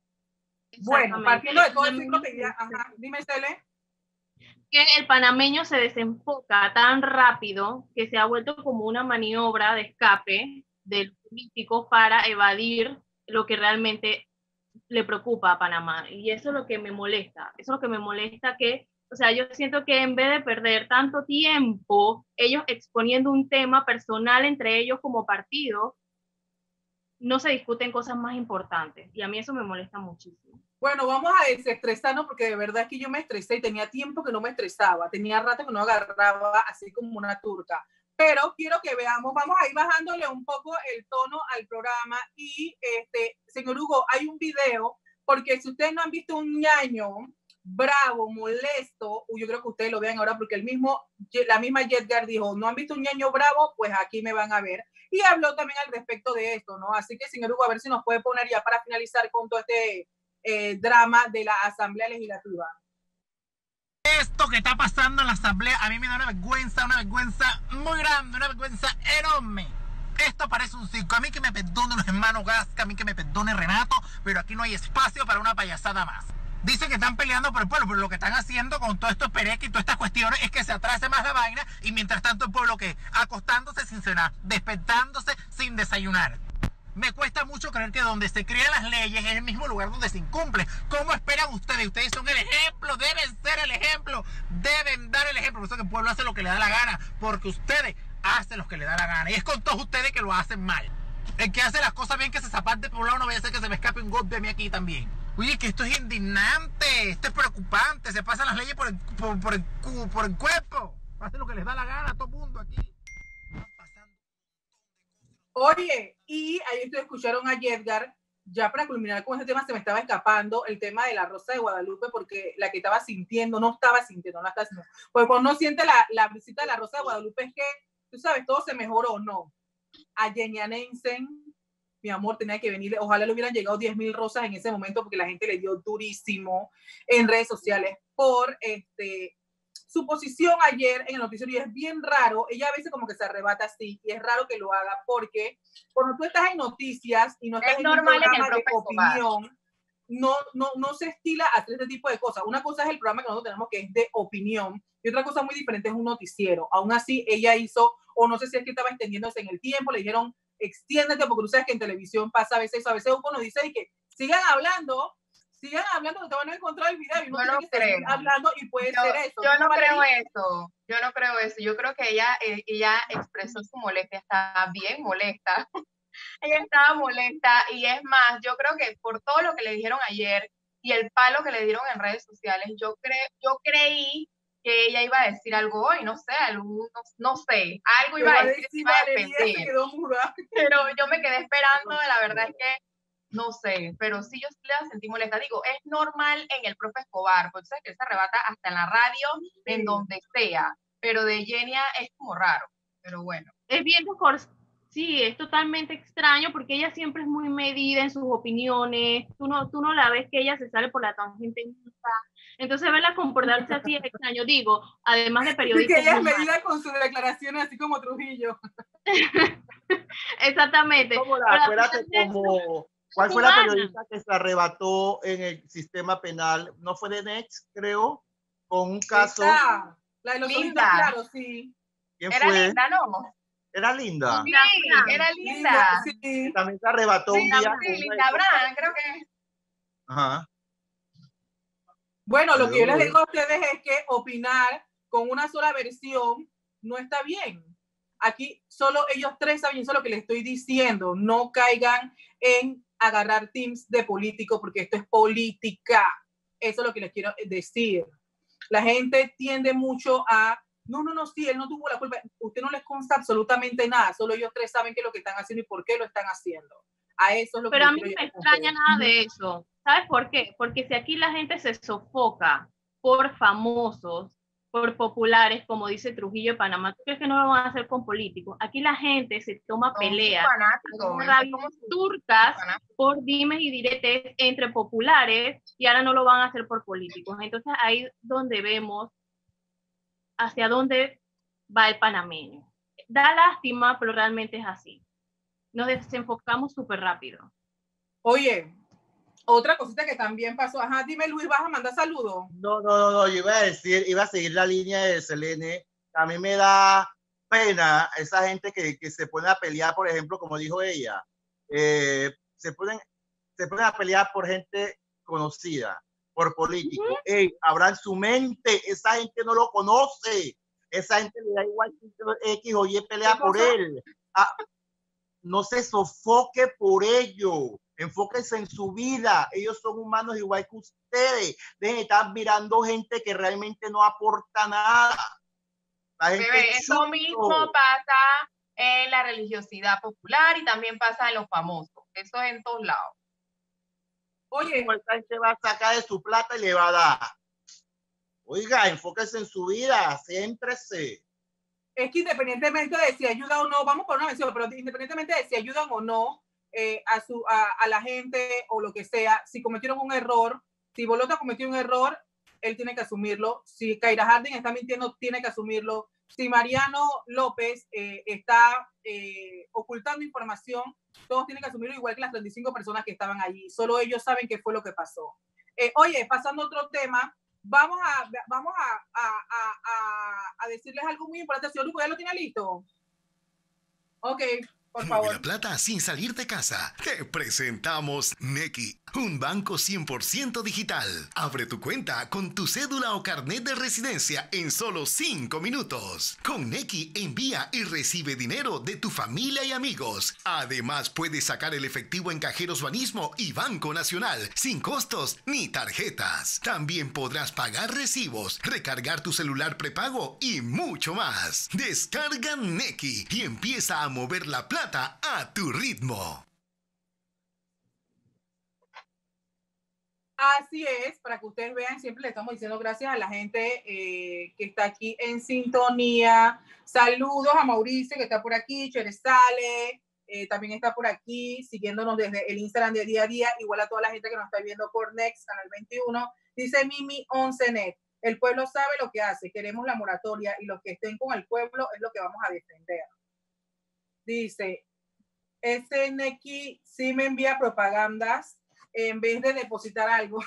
Bueno, partiendo de todo el ciclo que ya, ajá, dime, Cele. Que el panameño se desenfoca tan rápido que se ha vuelto como una maniobra de escape del político para evadir lo que realmente le preocupa a Panamá. Y eso es lo que me molesta. Eso es lo que me molesta que, o sea, yo siento que en vez de perder tanto tiempo, ellos exponiendo un tema personal entre ellos como partido, no se discuten cosas más importantes. Y a mí eso me molesta muchísimo. Bueno, vamos a desestresarnos porque de verdad que yo me estresé y tenía tiempo que no me estresaba, tenía rato que no agarraba así como una turca. Pero quiero que veamos, vamos a ir bajándole un poco el tono al programa y, este, señor Hugo, hay un video, porque si ustedes no han visto un ñaño bravo, molesto, yo creo que ustedes lo vean ahora porque el mismo, la misma Yedgar dijo, ¿no han visto un ñaño bravo? Pues aquí me van a ver. Y habló también al respecto de esto, ¿no? Así que, señor Hugo, a ver si nos puede poner ya para finalizar con todo este eh, drama de la Asamblea Legislativa. Esto que está pasando en la asamblea a mí me da una vergüenza, una vergüenza muy grande, una vergüenza enorme. Esto parece un circo. A mí que me perdone los hermanos Gasca, a mí que me perdone Renato, pero aquí no hay espacio para una payasada más. Dicen que están peleando por el pueblo, pero lo que están haciendo con todo esto pereque y todas estas cuestiones es que se atrase más la vaina y mientras tanto el pueblo que acostándose sin cenar, despertándose sin desayunar. Me cuesta mucho mucho creer que donde se crean las leyes es el mismo lugar donde se incumple. ¿Cómo esperan ustedes? Ustedes son el ejemplo, deben ser el ejemplo, deben dar el ejemplo. Por eso que el pueblo hace lo que le da la gana, porque ustedes hacen lo que le da la gana. Y es con todos ustedes que lo hacen mal. El que hace las cosas bien, que se zapate por un lado, no vaya a ser que se me escape un golpe a mí aquí también. Oye, que esto es indignante, esto es preocupante, se pasan las leyes por el, por, por el, por el cuerpo. Hacen lo que les da la gana a todo el mundo aquí. Oye, y ahí ustedes escucharon a Yedgar, ya para culminar con este tema, se me estaba escapando el tema de la Rosa de Guadalupe, porque la que estaba sintiendo, no estaba sintiendo, no la estaba sintiendo. Porque cuando uno siente la, la visita de la Rosa de Guadalupe es que, tú sabes, todo se mejoró, ¿no? A Yenia Nansen, mi amor, tenía que venir, ojalá le hubieran llegado diez mil rosas en ese momento, porque la gente le dio durísimo en redes sociales por este, su posición ayer en el noticiero, y es bien raro, ella a veces como que se arrebata así, y es raro que lo haga, porque cuando tú estás en noticias y no estás es en un normal programa en el de opinión, no, no, no se estila hacer este tipo de cosas. Una cosa es el programa que nosotros tenemos, que es de opinión, y otra cosa muy diferente es un noticiero. Aún así, ella hizo, o no sé si es que estaba extendiéndose en el tiempo, le dijeron, extiéndete, porque tú sabes que en televisión pasa a veces eso, a veces uno nos dice que sigan hablando, sigan hablando, que te van a encontrar el video, y uno yo tiene no que seguir creo. hablando, y puede yo, ser eso. Yo no, ¿no, creo Valeria? eso, yo no creo eso, yo creo que ella, ella expresó su molestia, está bien molesta, ella estaba molesta, y es más, yo creo que por todo lo que le dijeron ayer, y el palo que le dieron en redes sociales, yo, cre yo creí que ella iba a decir algo hoy, no sé, algo, no, no sé, algo iba a decir, iba a defender, pero yo me quedé esperando, la verdad es que no sé, pero sí yo sí la sentí molesta. Digo, es normal en el profe Escobar, porque sabes que él se arrebata hasta en la radio, sí, en donde sea, pero de Yenia es como raro, pero bueno. Es bien mejor, sí, es totalmente extraño, porque ella siempre es muy medida en sus opiniones, tú no, tú no la ves que ella se sale por la tangente nunca. Entonces verla comportarse así es extraño, digo, además de periodista. Sí, que ella es medida con sus declaraciones, así como Trujillo. Exactamente. Como la, acuérdate como, ¿cuál fue la periodista que se arrebató en el sistema penal? ¿No fue de Next, creo? Con un caso. Esta, la de los ojitos claros, sí. ¿Quién era fue? Linda, ¿no? Era Linda. Sí, era linda. linda sí. También se arrebató sí, un día. Sí, Linda Brand, creo que. Ajá. Bueno, lo que yo les digo a ustedes es que opinar con una sola versión no está bien. Aquí solo ellos tres saben, eso es lo que les estoy diciendo. No caigan en agarrar teams de políticos, porque esto es política. Eso es lo que les quiero decir. La gente tiende mucho a, no, no, no, sí, él no tuvo la culpa. Usted no les consta absolutamente nada. Solo ellos tres saben qué es lo que están haciendo y por qué lo están haciendo. A eso es lo que Pero a mí no me extraña nada de eso. ¿Sabes por qué? Porque si aquí la gente se sofoca por famosos, por populares, como dice Trujillo de Panamá, ¿tú crees que no lo van a hacer con políticos? Aquí la gente se toma no, peleas turcas por dimes y diretes entre populares, y ahora no lo van a hacer por políticos. Entonces ahí es donde vemos hacia dónde va el panameño. Da lástima, pero realmente es así. Nos desenfocamos súper rápido. Oye, otra cosita que también pasó. Ajá, dime, Luis, ¿vas a mandar saludos? No, no, no, no, yo iba a decir, iba a seguir la línea de Selene. A mí me da pena esa gente que, que se pone a pelear, por ejemplo, como dijo ella, eh, se, ponen, se ponen a pelear por gente conocida, por políticos. Uh-huh. Ey, abran su mente, esa gente no lo conoce, esa gente le da igual que X o Y pelea por él. Ah, no se sofoque por ello. Enfóquense en su vida. Ellos son humanos igual que ustedes. Dejen de estar mirando gente que realmente no aporta nada. La gente Bebé, eso mismo pasa en la religiosidad popular y también pasa en los famosos. Eso es en todos lados. Oye, esta gente va a sacar de su plata y le va a dar. Oiga, enfóquense en su vida. Céntrese. Es que independientemente de si ayuda o no, vamos por una mención, pero independientemente de si ayudan o no eh, a, su, a, a la gente o lo que sea, si cometieron un error, si Bolota cometió un error, él tiene que asumirlo. Si Kaira Harding está mintiendo, tiene que asumirlo. Si Mariano López eh, está eh, ocultando información, todos tienen que asumirlo, igual que las treinta y cinco personas que estaban allí. Solo ellos saben qué fue lo que pasó. Eh, oye, pasando a otro tema, Vamos a, vamos a, a, a, a decirles algo muy importante. Señor Luco, ¿ya lo tiene listo? Ok. Por Mueve favor. la plata sin salir de casa. Te presentamos Nequi, un banco cien por ciento digital. Abre tu cuenta con tu cédula o carnet de residencia en solo cinco minutos. Con Nequi envía y recibe dinero de tu familia y amigos. Además, puedes sacar el efectivo en cajeros Banismo y Banco Nacional sin costos ni tarjetas. También podrás pagar recibos, recargar tu celular prepago y mucho más. Descarga Nequi y empieza a mover la plata a tu ritmo. Así es, para que ustedes vean, siempre le estamos diciendo gracias a la gente eh, que está aquí en sintonía. Saludos a Mauricio, que está por aquí, Cherezale, eh, también está por aquí, siguiéndonos desde el Instagram de día a día, igual a toda la gente que nos está viendo por Next, Canal veintiuno. Dice Mimi once Net, el pueblo sabe lo que hace, queremos la moratoria y los que estén con el pueblo es lo que vamos a defender. Dice, ese Nequi sí me envía propagandas en vez de depositar algo.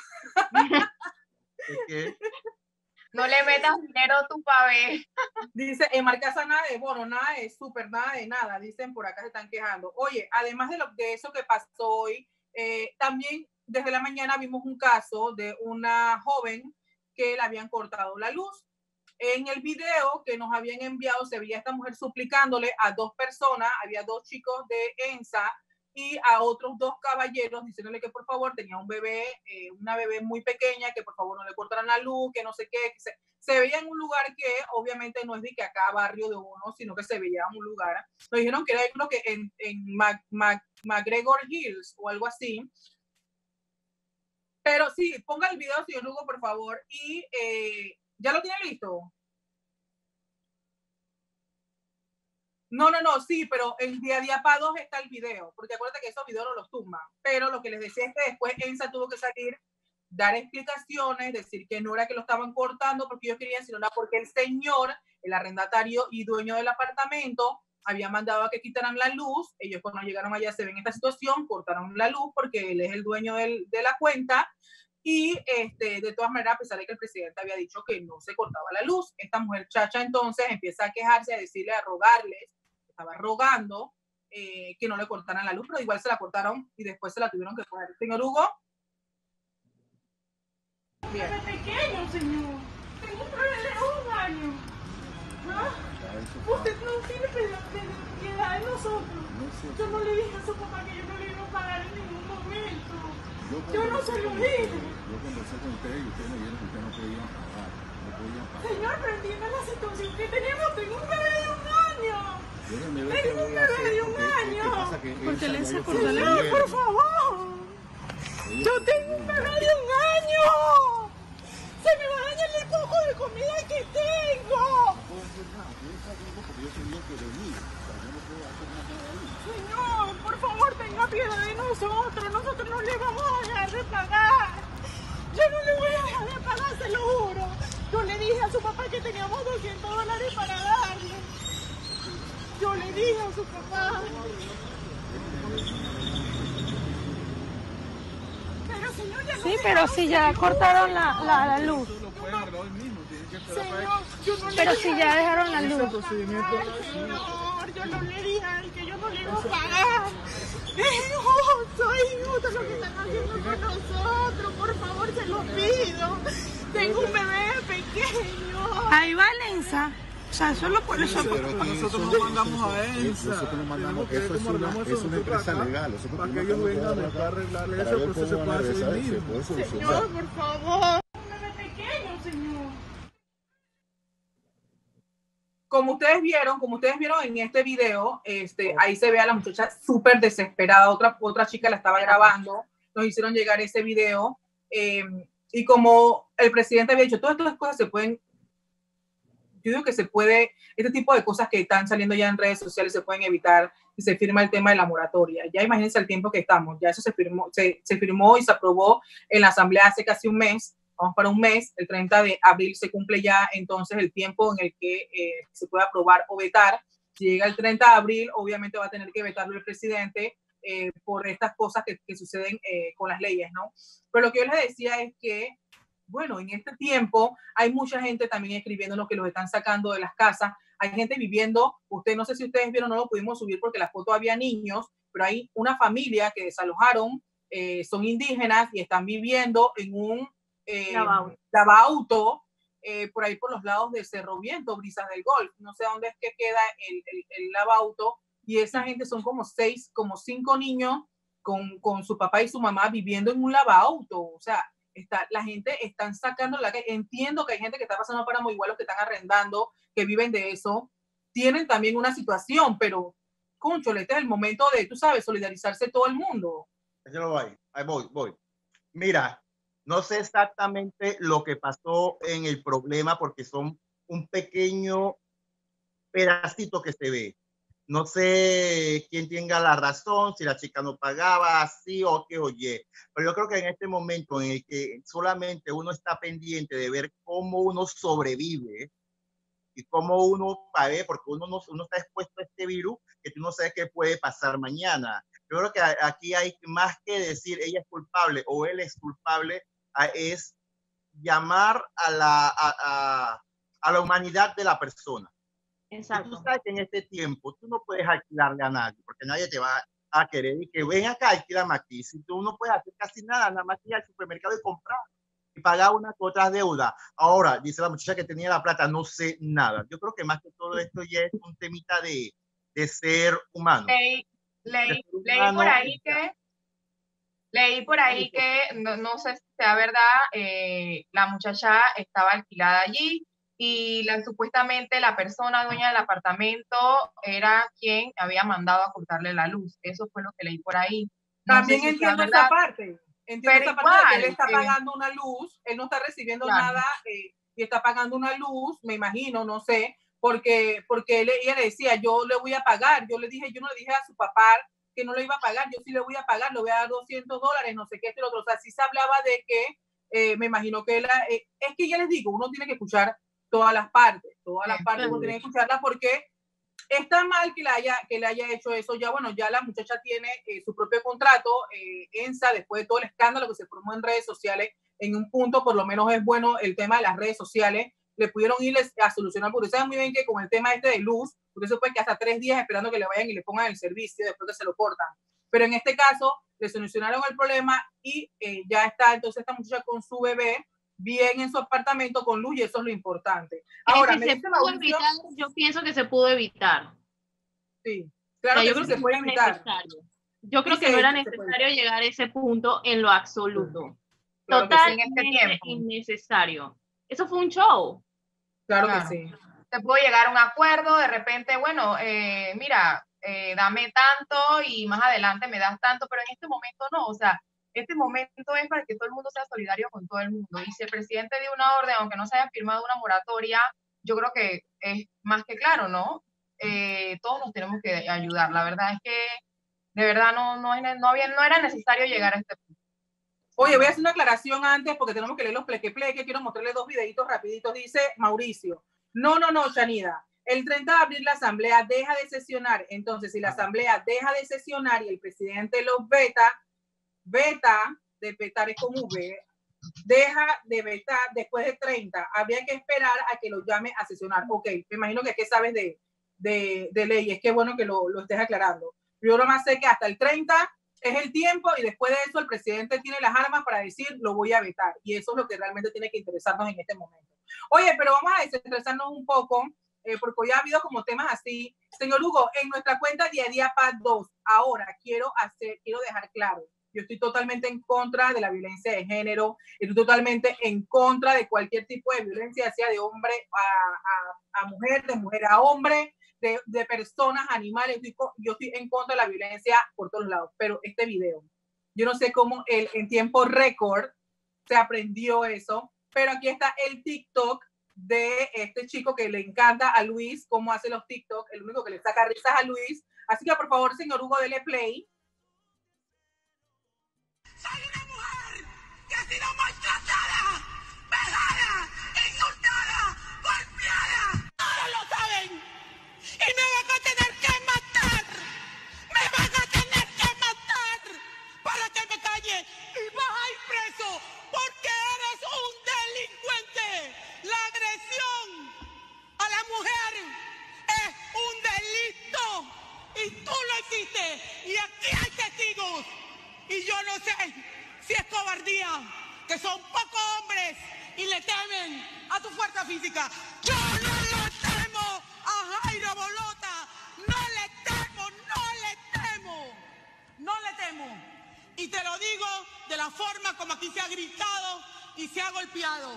¿Qué? No le metas dinero a tu pavé. Dice, en Marcasa nada de bono, nada de súper, nada de nada. Dicen, por acá se están quejando. Oye, además de, lo, de eso que pasó hoy, eh, también desde la mañana vimos un caso de una joven que le habían cortado la luz. En el video que nos habían enviado se veía a esta mujer suplicándole a dos personas, había dos chicos de ENSA y a otros dos caballeros diciéndole que por favor tenía un bebé, eh, una bebé muy pequeña, que por favor no le cortaran la luz, que no sé qué. Que se, se veía en un lugar que obviamente no es de que acá barrio de uno, sino que se veía en un lugar. Nos dijeron que era creo que en, en Mac, Mac, McGregor Hills o algo así. Pero sí, ponga el video, señor Hugo, por favor. Y eh, ¿ya lo tiene listo? No, no, no, sí, pero en día a día para dos está el video, porque acuérdate que esos videos no los tumban. Pero lo que les decía es que después ENSA tuvo que salir, dar explicaciones, decir que no era que lo estaban cortando porque ellos querían, sino porque el señor, el arrendatario y dueño del apartamento, había mandado a que quitaran la luz. Ellos cuando llegaron allá se ven esta situación, cortaron la luz porque él es el dueño del, de la cuenta. Y este, de todas maneras, a pesar de que el presidente había dicho que no se cortaba la luz, esta mujer chacha entonces empieza a quejarse, a decirle, a rogarles, estaba rogando eh, que no le cortaran la luz, pero igual se la cortaron y después se la tuvieron que poner. Señor Hugo. Bien. Es pequeño, señor. Tengo un bebé de un año. ¿Ah? Usted no tiene piedad de nosotros. Yo no le dije a su papá que yo no le iba a pagar en ningún momento. Yo no se lo dije. Yo conversé con usted y usted me dijo que usted no podía pagar. No podía pagar. Señor, pero entienda la situación que tenemos. Tengo un bebé de un año. Déjeme ver Tengo un bebé de un año. Porque le Señor, por favor. Yo tengo un bebé de un año. Se me va a dañar el poco de comida que tengo. Señor, por favor, tenga piedad de nosotros. Nosotros no le vamos a dejar de pagar. Yo no le voy a dejar de pagar, se lo juro. Yo le dije a su papá que teníamos doscientos dólares para darle. Yo le dije a su papá. Pero señor, ya no sí, pero si ya cortaron la, la, la luz. Señor, yo no le pero dije si ya dejaron la luz. Ay, señor, yo no le dije a él que yo no le iba a pagar. Es injusto, es injusto lo que están haciendo con nosotros. Por favor, se lo pido. Tengo un bebé pequeño. Ahí va ENSA. O sea, solo por eso. Nosotros no mandamos a ENSA. Nosotros no mandamos, eso es una, es una empresa legal. Nosotros para que ellos vengan acá a arreglarle eso, pero se puede hacer el mínimo. Señor, por favor. Un bebé pequeño, señor. Como ustedes vieron, como ustedes vieron en este video, este, ahí se ve a la muchacha súper desesperada. Otra, otra chica la estaba grabando. Nos hicieron llegar ese video. Eh, y como el presidente había dicho, todas estas cosas se pueden... Yo digo que se puede, este tipo de cosas que están saliendo ya en redes sociales se pueden evitar si se firma el tema de la moratoria. Ya imagínense el tiempo que estamos, ya eso se firmó, se, se firmó y se aprobó en la asamblea hace casi un mes, vamos para un mes, el treinta de abril se cumple ya entonces el tiempo en el que eh, se puede aprobar o vetar. Si llega el treinta de abril, obviamente va a tener que vetarlo el presidente eh, por estas cosas que, que suceden eh, con las leyes, ¿no? Pero lo que yo les decía es que bueno, en este tiempo hay mucha gente también escribiendo lo que los están sacando de las casas. hay gente viviendo, usted no sé si ustedes vieron, no lo pudimos subir porque la foto había niños, pero hay una familia que desalojaron, eh, son indígenas y están viviendo en un eh, lavauto eh, por ahí por los lados de Cerro Viento, Brisas del Golf, no sé dónde es que queda el, el, el lavauto, y esa gente son como seis, como cinco niños con, con su papá y su mamá viviendo en un lavauto, o sea, está, la gente están sacando la calle. Entiendo que hay gente que está pasando para muy igual, los que están arrendando, que viven de eso, tienen también una situación, pero, cónchole, este es el momento de, tú sabes, solidarizarse todo el mundo. Yo voy, ahí voy, voy. Mira, no sé exactamente lo que pasó en el problema porque son un pequeño pedacito que se ve. No sé quién tenga la razón, si la chica no pagaba, así o qué oye. Pero yo creo que en este momento en el que solamente uno está pendiente de ver cómo uno sobrevive y cómo uno pague, porque uno, no, uno está expuesto a este virus que tú no sabes qué puede pasar mañana. Yo creo que aquí hay más que decir ella es culpable o él es culpable, es llamar a la, a, a, a la humanidad de la persona. Exacto. Y tú sabes que en este tiempo tú no puedes alquilarle a nadie, porque nadie te va a querer y que ven acá, alquilame aquí. Si tú no puedes hacer casi nada, nada más ir al supermercado y comprar y pagar una que otra deuda. Ahora, dice la muchacha que tenía la plata, no sé nada. Yo creo que más que todo esto ya es un temita de, de ser humano. Leí, leí, leí por ahí que, leí por ahí que, no, no sé si sea verdad, eh, la muchacha estaba alquilada allí, y la, supuestamente la persona dueña del apartamento era quien había mandado a cortarle la luz. Eso fue lo que leí por ahí. No También si entiendo esa parte. Entiendo esa parte igual, de que él está eh, pagando una luz, él no está recibiendo claro. nada eh, y está pagando una luz, me imagino, no sé, porque, porque él, ella le decía, yo le voy a pagar. Yo le dije, yo no le dije a su papá que no le iba a pagar, yo sí le voy a pagar, le voy a dar doscientos dólares, no sé qué, este, lo otro. O sea, sí se hablaba de que, eh, me imagino que él, eh, es que ya les digo, uno tiene que escuchar todas las partes, todas las partes uno tiene que escucharlas porque está mal que le haya, que le haya hecho eso. Ya bueno, ya la muchacha tiene eh, su propio contrato, eh, ENSA, después de todo el escándalo que se formó en redes sociales, en un punto por lo menos es bueno el tema de las redes sociales, le pudieron ir a solucionar, porque saben muy bien que con el tema este de luz, porque eso puede que hasta tres días esperando que le vayan y le pongan el servicio después que se lo cortan, pero en este caso le solucionaron el problema y eh, ya está entonces esta muchacha con su bebé bien en su apartamento con luz y eso es lo importante. Ahora, me se pudo Mauricio, evitar, yo pienso que se pudo evitar. Sí, claro, o sea, que yo creo que se puede evitar. Necesario. Yo creo sí, que no era necesario llegar a ese punto en lo absoluto. Claro Totalmente sí, en este innecesario. Eso fue un show. Claro, claro que sí. Se pudo llegar a un acuerdo, de repente, bueno, eh, mira, eh, dame tanto y más adelante me das tanto, pero en este momento no, o sea, este momento es para que todo el mundo sea solidario con todo el mundo. Y si el presidente dio una orden, aunque no se haya firmado una moratoria, yo creo que es más que claro, ¿no? Eh, todos nos tenemos que ayudar. La verdad es que de verdad no, no, no, había, no era necesario llegar a este punto. Oye, voy a hacer una aclaración antes porque tenemos que leer los pleque pleque. Quiero mostrarles dos videitos rapiditos. Dice Mauricio, no, no, no, Shanida. El treinta de abril la asamblea deja de sesionar. Entonces, si la asamblea deja de sesionar y el presidente los veta, Beta, de vetar es con V, deja de vetar después de treinta. Habría que esperar a que lo llame a sesionar. Ok, me imagino que aquí sabes de, de, de leyes. Qué bueno que lo, lo estés aclarando. Yo nomás sé que hasta el treinta es el tiempo y después de eso el presidente tiene las armas para decir lo voy a vetar. Y eso es lo que realmente tiene que interesarnos en este momento. Oye, pero vamos a desestresarnos un poco eh, porque hoy ha habido como temas así. Señor Hugo, en nuestra cuenta Día a Día Paz dos, ahora quiero, hacer, quiero dejar claro. Yo estoy totalmente en contra de la violencia de género, estoy totalmente en contra de cualquier tipo de violencia, sea de hombre a, a, a mujer, de mujer a hombre, de, de personas, animales. Yo estoy en contra de la violencia por todos lados, pero este video, yo no sé cómo él en tiempo récord se aprendió eso, pero aquí está el TikTok de este chico que le encanta a Luis, cómo hace los TikTok, el único que le saca risas a Luis. Así que por favor, señor Hugo, dele play. Soy una mujer que ha sido maltratada, vejada, insultada, golpeada. Todos lo saben. Y me van a tener que matar. Me van a tener que matar para que me calle. Y vas a ir preso porque eres un delincuente. La agresión a la mujer Y yo no sé si es cobardía, que son pocos hombres y le temen a tu fuerza física. Yo no le temo a Jairo Bolota, no le temo, no le temo, no le temo. Y te lo digo de la forma como aquí se ha gritado y se ha golpeado.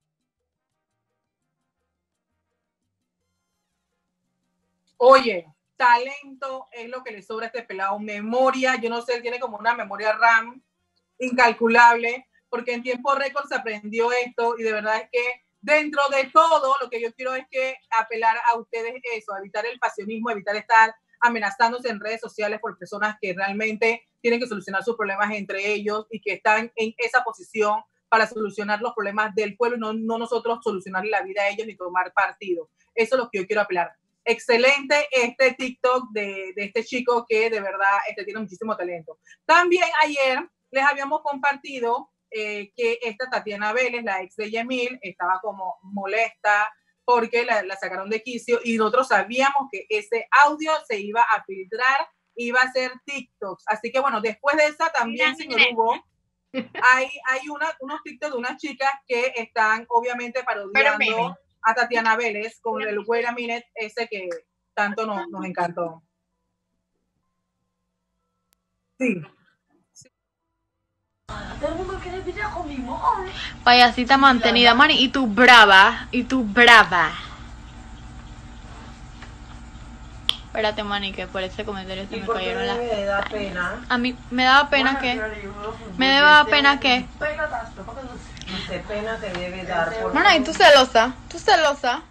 Oye, talento es lo que le sobra a este pelado. Memoria, yo no sé, él tiene como una memoria RAM incalculable, porque en tiempo récord se aprendió esto y de verdad es que dentro de todo lo que yo quiero es que apelar a ustedes eso, evitar el pasionismo, evitar estar amenazándose en redes sociales por personas que realmente tienen que solucionar sus problemas entre ellos y que están en esa posición para solucionar los problemas del pueblo y no, no nosotros solucionar la vida a ellos ni tomar partido. Eso es lo que yo quiero apelar. Excelente este TikTok de, de este chico que de verdad este, tiene muchísimo talento. También ayer les habíamos compartido eh, que esta Tatiana Vélez, la ex de Yemil, estaba como molesta porque la, la sacaron de quicio y nosotros sabíamos que ese audio se iba a filtrar, iba a ser TikToks. Así que bueno, después de esa también, señor Hugo, hay, hay una, unos TikToks de unas chicas que están obviamente parodiando a Tatiana Vélez con el Wait a Minute ese que tanto nos, nos encantó. Sí. Payasita mantenida, Mari, y tú brava, y tú brava. Espérate, Mani, que por ese comentario se me cayeron las... me da pena? A mí me daba pena que... Me daba pena que... Qué pena te debe dar. Por Mana, y tú celosa, tú celosa.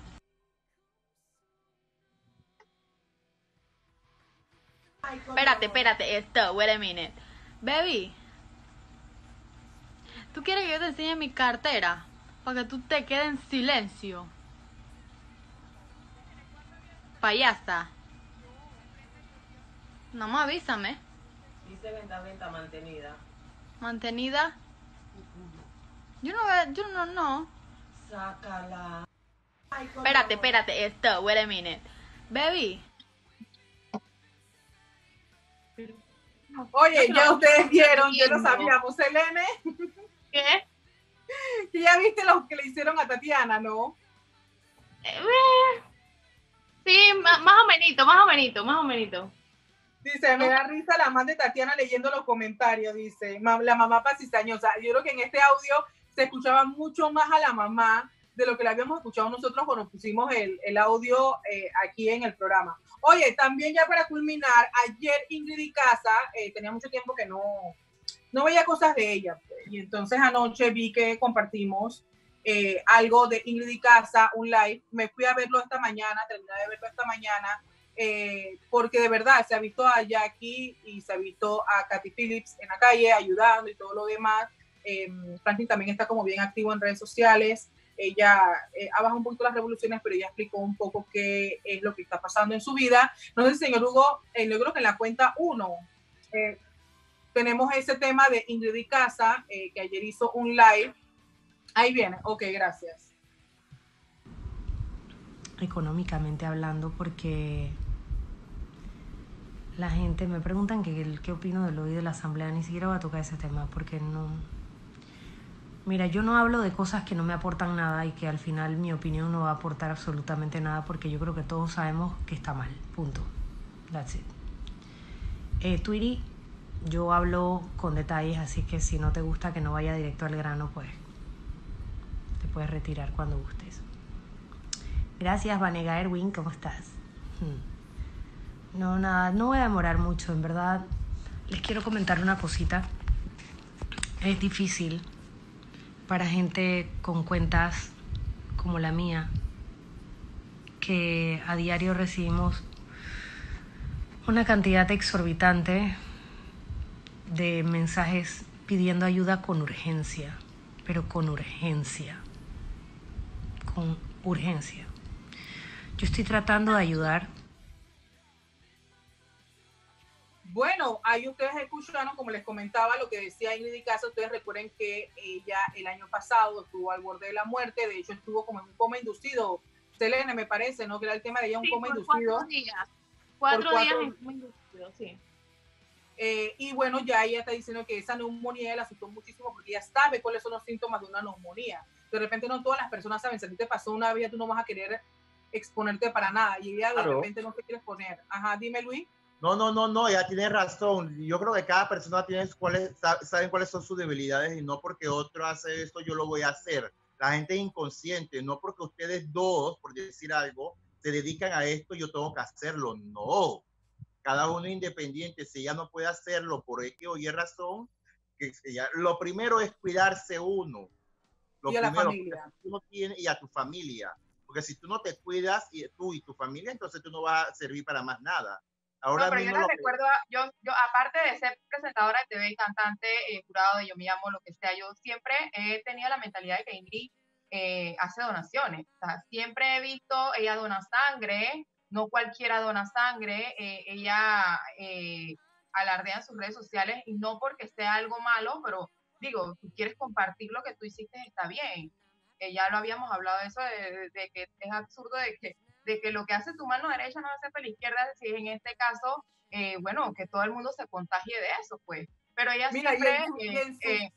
Espérate, espérate, esto, wait a minute. Baby, ¿tú quieres que yo te enseñe mi cartera? Para que tú te quedes en silencio. Payasa. No más avísame. Dice venta, venta mantenida. ¿Mantenida? Yo no veo, yo no, no. Sácala. Espérate, espérate, esto, wait a minute. Baby. Oye, ya ustedes vieron, ya lo sabíamos, Selene. ¿Qué? Ya viste lo que le hicieron a Tatiana, ¿no? Eh, sí, más, más o menos, más o menos, más o menos. Dice, me da risa la mamá de Tatiana leyendo los comentarios, dice, la mamá pacizañosa. Yo creo que en este audio se escuchaba mucho más a la mamá de lo que la habíamos escuchado nosotros cuando pusimos el, el audio eh, aquí en el programa. Oye, también ya para culminar, ayer Ingrid Icaza, eh, tenía mucho tiempo que no, no veía cosas de ella, pues, y entonces anoche vi que compartimos eh, algo de Ingrid Icaza, un live, me fui a verlo esta mañana, terminé de verlo esta mañana, eh, porque de verdad se ha visto a Jackie y se ha visto a Katy Phillips en la calle ayudando y todo lo demás. eh, Franklin también está como bien activo en redes sociales. Ella eh, ha bajado un poquito las revoluciones, pero ella explicó un poco qué es lo que está pasando en su vida. No sé, señor Hugo, eh, yo creo que en la cuenta uno eh, tenemos ese tema de Ingrid Icaza, eh, que ayer hizo un live. Ahí viene, ok, gracias. Económicamente hablando, porque la gente me preguntan que, qué opino del hoy de la asamblea, ni siquiera voy a tocar ese tema, porque no... Mira, yo no hablo de cosas que no me aportan nada y que al final mi opinión no va a aportar absolutamente nada, porque yo creo que todos sabemos que está mal, punto. That's it. Eh, Tweety, yo hablo con detalles, así que si no te gusta que no vaya directo al grano, pues te puedes retirar cuando gustes. Gracias, Vanega Erwin, ¿cómo estás? Hmm. No, nada, no voy a demorar mucho, en verdad. Les quiero comentar una cosita. Es difícil para gente con cuentas como la mía, que a diario recibimos una cantidad exorbitante de mensajes pidiendo ayuda con urgencia, pero con urgencia, con urgencia. Yo estoy tratando de ayudar. Bueno, ahí ustedes escucharon, como les comentaba, lo que decía Ingrid Icaza. Ustedes recuerden que ella el año pasado estuvo al borde de la muerte. De hecho, estuvo como en un coma inducido. Selene, me parece, ¿no? Que era el tema de ella, un sí, coma por inducido. Cuatro días. Cuatro, por cuatro días en coma inducido, sí. Eh, y bueno, ya ella está diciendo que esa neumonía la asustó muchísimo porque ella sabe cuáles son los síntomas de una neumonía. De repente no todas las personas saben, si a ti te pasó una vez, tú no vas a querer exponerte para nada y ella Claro. de repente no se quiere exponer. Ajá, dime Luis. No, no, no, no, ella tiene razón. Yo creo que cada persona tiene cuáles, saben cuáles son sus debilidades y no porque otro hace esto, yo lo voy a hacer. La gente es inconsciente, no porque ustedes dos, por decir algo, se dedican a esto, yo tengo que hacerlo. No. Cada uno es independiente. Si ella no puede hacerlo por X o Y razón, que ella, lo primero es cuidarse uno. Lo Y a la primero, familia. tú no tienes, y a tu familia. Porque si tú no te cuidas, y tú y tu familia, entonces tú no vas a servir para más nada. Ahora No, pero yo mismo les lo que- recuerdo, yo, yo aparte de ser presentadora de T V, cantante, eh, jurado de Yo Me Llamo, lo que sea, yo siempre he tenido la mentalidad de que Ingrid eh, hace donaciones. O sea, siempre he visto, ella dona sangre, no cualquiera dona sangre, eh, ella eh, alardea en sus redes sociales y no porque sea algo malo, pero digo, tú quieres compartir lo que tú hiciste, está bien. Eh, ya lo habíamos hablado de eso, de, de- de que es absurdo de que de que lo que hace tu mano derecha no hace para la izquierda, si en este caso, eh, bueno, que todo el mundo se contagie de eso, pues. Pero ella Mira, y siempre... en su- y eh, en su- eh,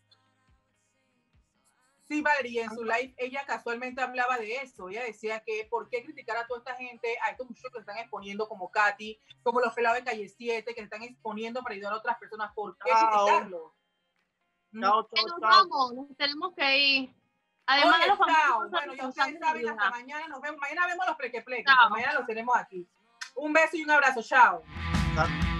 Sí, Valeria, en su live ella casualmente hablaba de eso. Ella decía que por qué criticar a toda esta gente, a estos muchachos que están exponiendo como Katy, como los pelados de Calle siete, que están exponiendo para ayudar a otras personas. ¿Por qué Chao. criticarlos? Chao, Que chao, nos chao. vamos, nos tenemos que ir. Además, Oye, los chao. famosos son Bueno, ya ustedes responsables de saben, hasta ayudar. mañana nos vemos. Mañana vemos los plequepleques, Chao. pero mañana los tenemos aquí. Un beso y un abrazo. Chao. Chao.